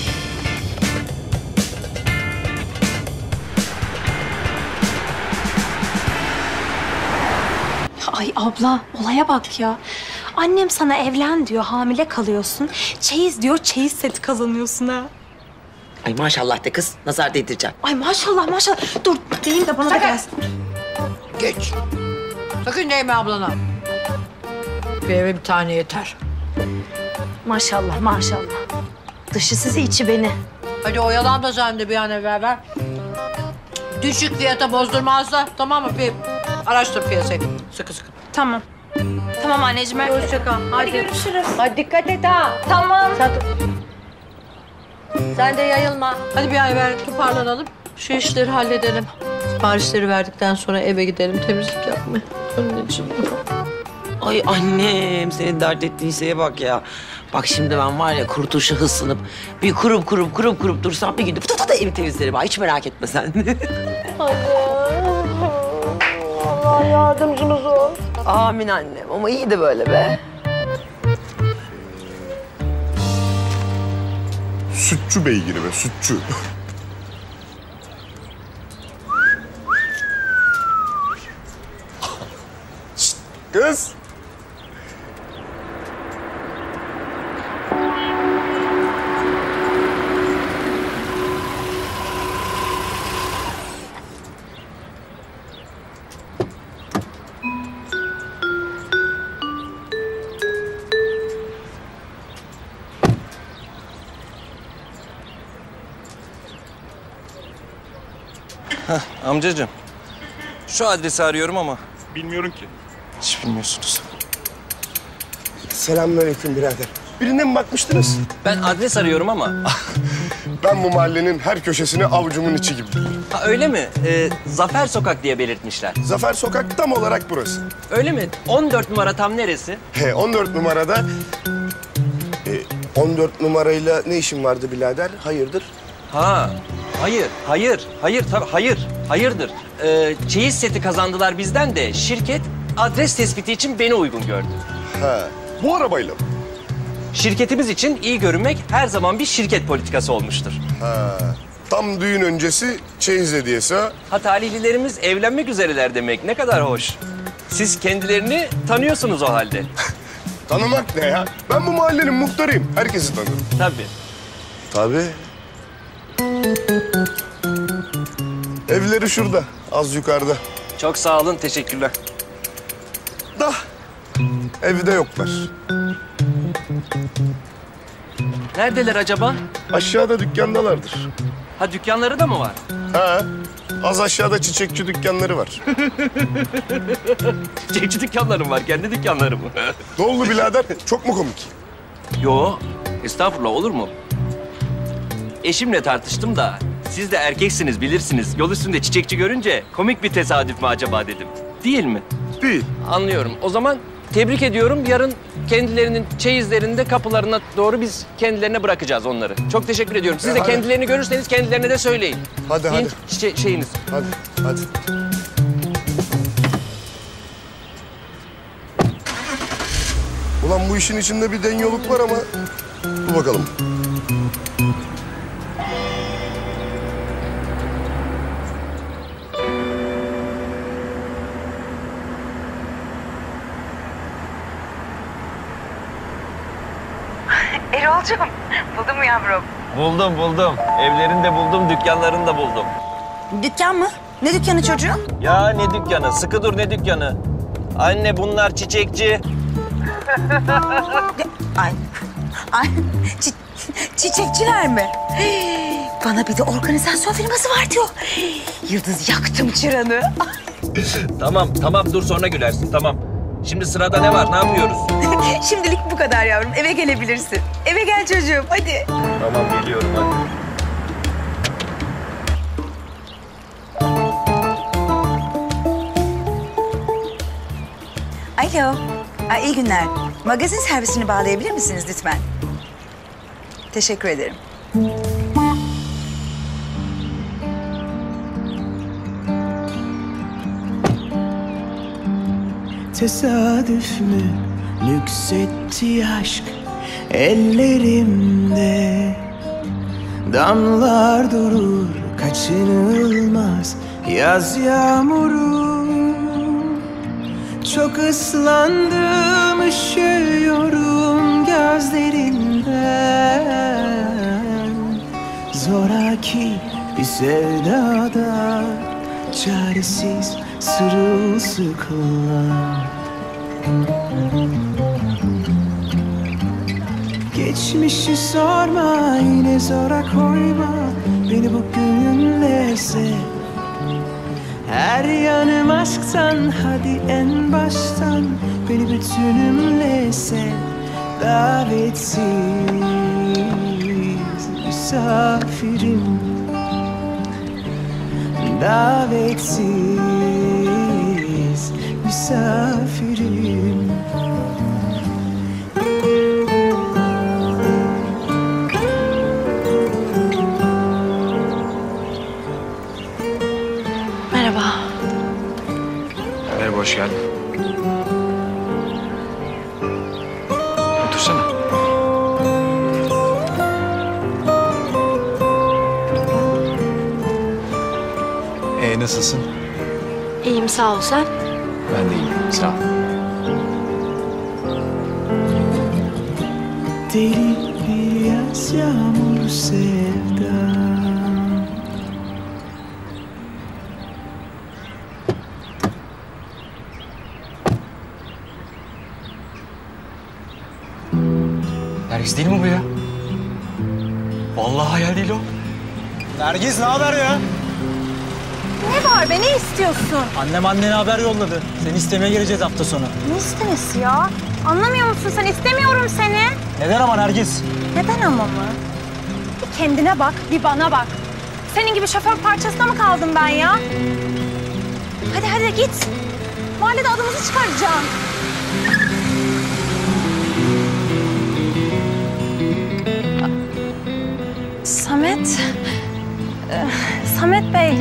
H: Ay abla olaya bak ya. Annem sana evlen diyor, hamile kalıyorsun. Çeyiz diyor, çeyiz seti kazanıyorsun ha.
K: Ay maşallah de kız. Nazar değdireceğim.
H: Ay maşallah maşallah. Dur deyim de bana da gelsin.
G: Geç. Sakın değme ablana. Bir eve bir tane yeter.
B: Maşallah maşallah. Dışı sizi içi beni.
G: Hadi oyalanma sen de bir an evvel ver. Düşük fiyata bozdurmazsa tamam mı? Bir araştır piyasayı. Sıkı sıkı.
H: Tamam. Tamam anneciğim.
G: Hoşça kal. Hadi.
H: Hadi görüşürüz.
G: Hadi dikkat et ha.
H: Tamam.
G: Sen, sen de yayılma. Hadi bir an evvel toparlanalım. Şu işleri halledelim. Siparişleri verdikten sonra eve gidelim temizlik yapmaya. Anneciğim.
K: Ay annem senin dert ettiğin şeye bak ya. Bak şimdi ben var ya kurtuluşa hızlanıp bir kurup kurup kurup kurup dursam bir günde fıtı fıtı evi temizlerim. Ha, hiç merak etme sen.
G: Allah yardımcınız olsun.
K: Amin annem ama iyi de böyle be.
F: Sütçü beygiri be, sütçü. Şşt, kız.
E: Heh, amcacığım. Şu adresi arıyorum ama.
F: Bilmiyorum ki.
E: Hiç bilmiyorsunuz.
F: Selamünaleyküm birader. Birine mi bakmıştınız?
E: Ben adres arıyorum ama.
F: Ben bu mahallenin her köşesini avucumun içi gibi bilirim.
E: Ha, öyle mi? Ee, Zafer Sokak diye belirtmişler.
F: Zafer Sokak tam olarak burası.
E: Öyle mi? on dört numara tam neresi?
F: He, on dört numarada... E, on dört numarayla ne işin vardı birader? Hayırdır?
E: Ha, hayır, hayır, hayır, tabii hayır, hayırdır. Ee, çeyiz seti kazandılar bizden de şirket adres tespiti için beni uygun gördü.
F: Ha, bu arabayla mı?
E: Şirketimiz için iyi görünmek her zaman bir şirket politikası olmuştur.
F: Ha, tam düğün öncesi çeyiz hediyesi ha?
E: Ha, talihlilerimiz evlenmek üzereler demek. Ne kadar hoş. Siz kendilerini tanıyorsunuz o halde.
F: Tanımak ne ya? Ben bu mahallenin muhtarıyım. Herkesi tanırım.
E: Tabii.
F: Tabii. Evleri şurada, az yukarıda.
E: Çok sağ olun, teşekkürler.
F: Da evde yoklar.
E: Neredeler acaba?
F: Aşağıda dükkandalardır.
E: Ha, dükkanları da mı var?
F: Ha, az aşağıda çiçekçi dükkanları var.
E: Çiçekçi dükkanlarım var, kendi dükkanlarım.
F: Ne oldu birader? Çok mu komik?
E: Yo, estağfurullah, olur mu? Eşimle tartıştım da siz de erkeksiniz, bilirsiniz. Yol üstünde çiçekçi görünce komik bir tesadüf mü acaba dedim. Değil mi?
F: Değil.
E: Anlıyorum. O zaman tebrik ediyorum. Yarın kendilerinin çeyizlerinde kapılarına doğru biz kendilerine bırakacağız onları. Çok teşekkür ediyorum. Siz
F: E,
E: de
F: hadi.
E: kendilerini görürseniz kendilerine de söyleyin.
F: Hadi,
E: Deyin
F: hadi.
E: çiçe- şeyiniz.
F: Hadi, hadi. Ulan bu işin içinde bir denyoluk var ama dur bakalım.
Q: Erol'cum buldun mu yavrum?
E: Buldum, buldum. Evlerini de buldum, dükkanlarını da buldum.
Q: Dükkan mı? Ne dükkanı çocuğum?
E: Ya ne dükkanı? Sıkı dur, ne dükkanı? Anne, bunlar çiçekçi.
Q: Ay, ay çi- çiçekçiler mi? Bana bir de organizasyon firması var diyor. Yıldız, yaktım çıranı.
E: Tamam, tamam. Dur, sonra gülersin. Tamam. Şimdi sırada ne var? Ne yapıyoruz?
Q: Şimdilik bu kadar yavrum. Eve gelebilirsin. Eve gel çocuğum hadi.
E: Tamam, geliyorum hadi.
Q: Alo. Ay, iyi günler. Magazin servisini bağlayabilir misiniz lütfen? Teşekkür ederim.
P: Tesadüf mü nüksetti aşk ellerimde? Damlar durur kaçınılmaz yaz yağmuru. Çok ıslandım, üşüyorum gözlerinden. Zor sevdada çaresiz sırılsıklam. Geçmişi sorma, yine zora koyma, beni bugünle sev. Her yanım aşktan, hadi en baştan beni bütünümle sev. Davetsiz misafirim, davetsiz misafirim.
B: Merhaba.
A: Merhaba, hoş geldin. Otursana. Ee, nasılsın?
B: İyiyim, sağ ol. Sen?
A: Ben de iyiyim, sağ ol.
P: Deli bir yaz yağmuru sevda.
E: Nergis değil mi bu ya? Vallahi hayal değil o.
O: Nergis ne haber ya?
H: Ne var be, ne istiyorsun?
O: Annem annene haber yolladı. Seni istemeye geleceğiz hafta sonu.
H: Ne istemesi ya? Anlamıyor musun sen? İstemiyorum seni.
O: Neden ama Nergis?
H: Neden ama mı? Bir kendine bak, bir bana bak. Senin gibi şoför parçasına mı kaldım ben ya? Hadi hadi git. Mahallede adımızı çıkaracağım. Samet. Ee, Samet Bey.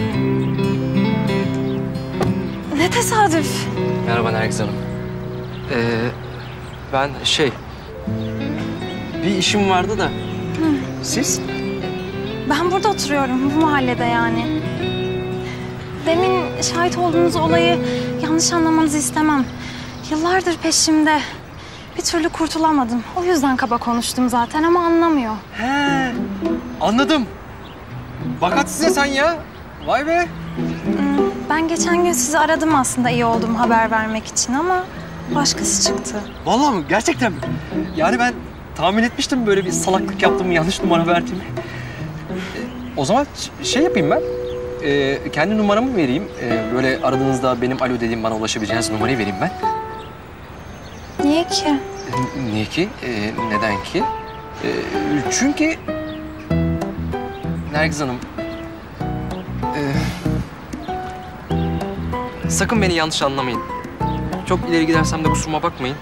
H: Ne tesadüf.
E: Merhaba Nergis Hanım. Ee, ben şey... Bir işim vardı da.
H: Hı.
E: Siz?
H: Ben burada oturuyorum, bu mahallede yani. Demin şahit olduğunuz olayı yanlış anlamanızı istemem. Yıllardır peşimde. Bir türlü kurtulamadım. O yüzden kaba konuştum zaten ama anlamıyor.
E: He, anladım. Bakat size sen ya. Vay be.
H: Ben geçen gün sizi aradım aslında iyi olduğumu haber vermek için ama başkası çıktı.
E: Vallahi mi? Gerçekten mi? Yani ben tahmin etmiştim böyle bir salaklık yaptığımı, yanlış numara verdiğimi. Ee, o zaman şey yapayım ben. Ee, kendi numaramı vereyim. Ee, böyle aradığınızda benim alo dediğim bana ulaşabileceğiniz numarayı vereyim ben.
H: Niye ki?
E: Ee, niye ki? Ee, neden ki? Ee, çünkü... Nergis Hanım... Ee, sakın beni yanlış anlamayın. Çok ileri gidersem de kusuruma bakmayın.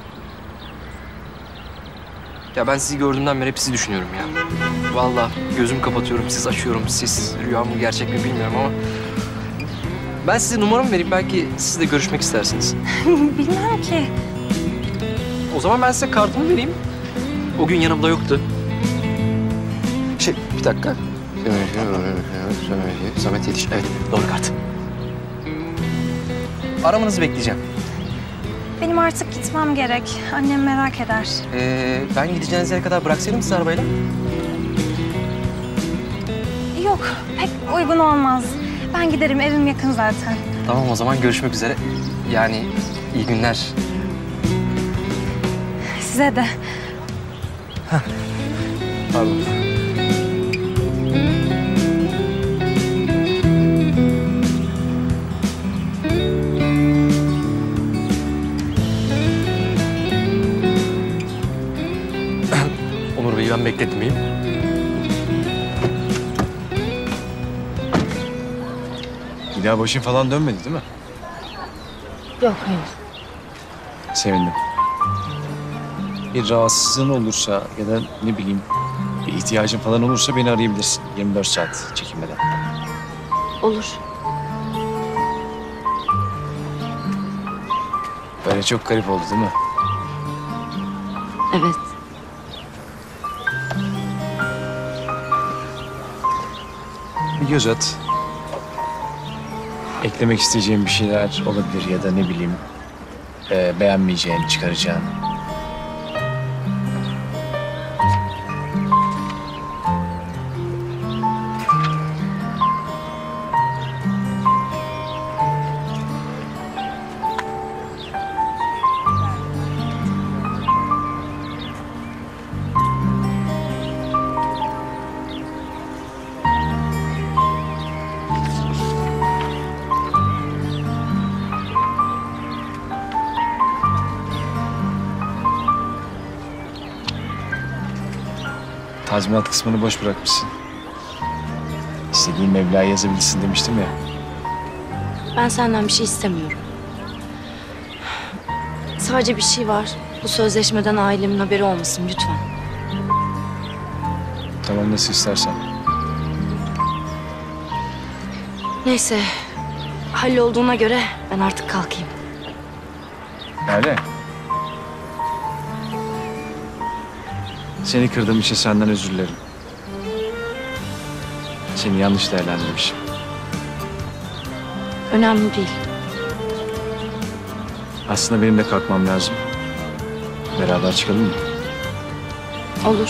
E: Ya ben sizi gördüğümden beri hep sizi düşünüyorum ya. Vallahi gözümü kapatıyorum, siz açıyorum. Siz rüya mı gerçek mi bilmiyorum ama... Ben size numaramı vereyim. Belki siz de görüşmek istersiniz.
H: Bilmem ki.
E: O zaman ben size kartımı vereyim. O gün yanımda yoktu. Şey, bir dakika. Samet Yetiş. Evet, doğru kart. Aramanızı bekleyeceğim.
H: Benim artık gitmem gerek. Annem merak eder.
E: Ee, ben gideceğiniz yere kadar bıraksaydım sizi arabayla.
H: Yok, pek uygun olmaz. Ben giderim, evim yakın zaten.
E: Tamam, o zaman görüşmek üzere. Yani iyi günler.
H: Size de.
E: Pardon. Onur Bey'i ben bekletmeyeyim.
A: Bir daha başın falan dönmedi değil mi?
B: Yok, hayır.
A: Sevindim. Bir rahatsızlığın olursa ya da ne bileyim bir ihtiyacın falan olursa beni arayabilirsin. yirmi dört saat çekinmeden.
B: Olur.
A: Böyle çok garip oldu değil mi?
B: Evet.
A: Bir göz at. Eklemek isteyeceğim bir şeyler olabilir ya da ne bileyim e, beğenmeyeceğin, çıkaracağın. Tazminat kısmını boş bırakmışsın. İstediğin meblağı yazabilirsin demiştim ya.
B: Ben senden bir şey istemiyorum. Sadece bir şey var. Bu sözleşmeden ailemin haberi olmasın lütfen.
A: Tamam, nasıl istersen.
B: Neyse. Hallolduğuna göre ben artık kalkayım.
A: Lale. Seni kırdığım için senden özür dilerim. Seni yanlış değerlendirmişim.
B: Önemli değil.
A: Aslında benim de kalkmam lazım. Beraber çıkalım mı?
B: Olur.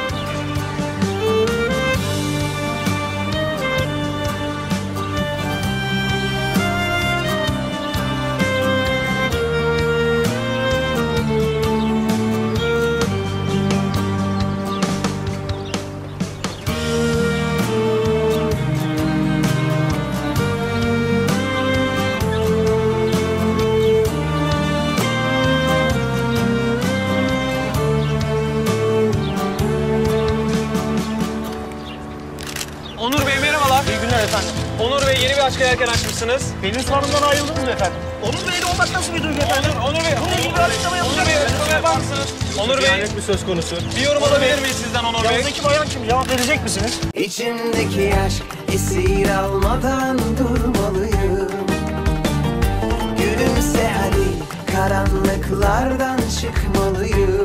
J: Onur Bey merhabalar. İyi günler efendim. Onur Bey yeni bir aşk erken açmışsınız. Pelin Su Hanım'dan ayrıldınız mı efendim? Onur Bey'le olmak nasıl bir duygu efendim? Onur, Onur Bey. Bununla ilgili bir açıklama yapacak mısınız? Onur Bey açıklama yapar mısınız? Onur Bey. Bir söz konusu. Bir yorum alabilir miyiz sizden Onur Bey? Yanınızdaki bayan kim? Cevap verecek misiniz?
P: İçimdeki aşk esir almadan durmalıyım. Gülümse hadi karanlıklardan çıkmalıyım.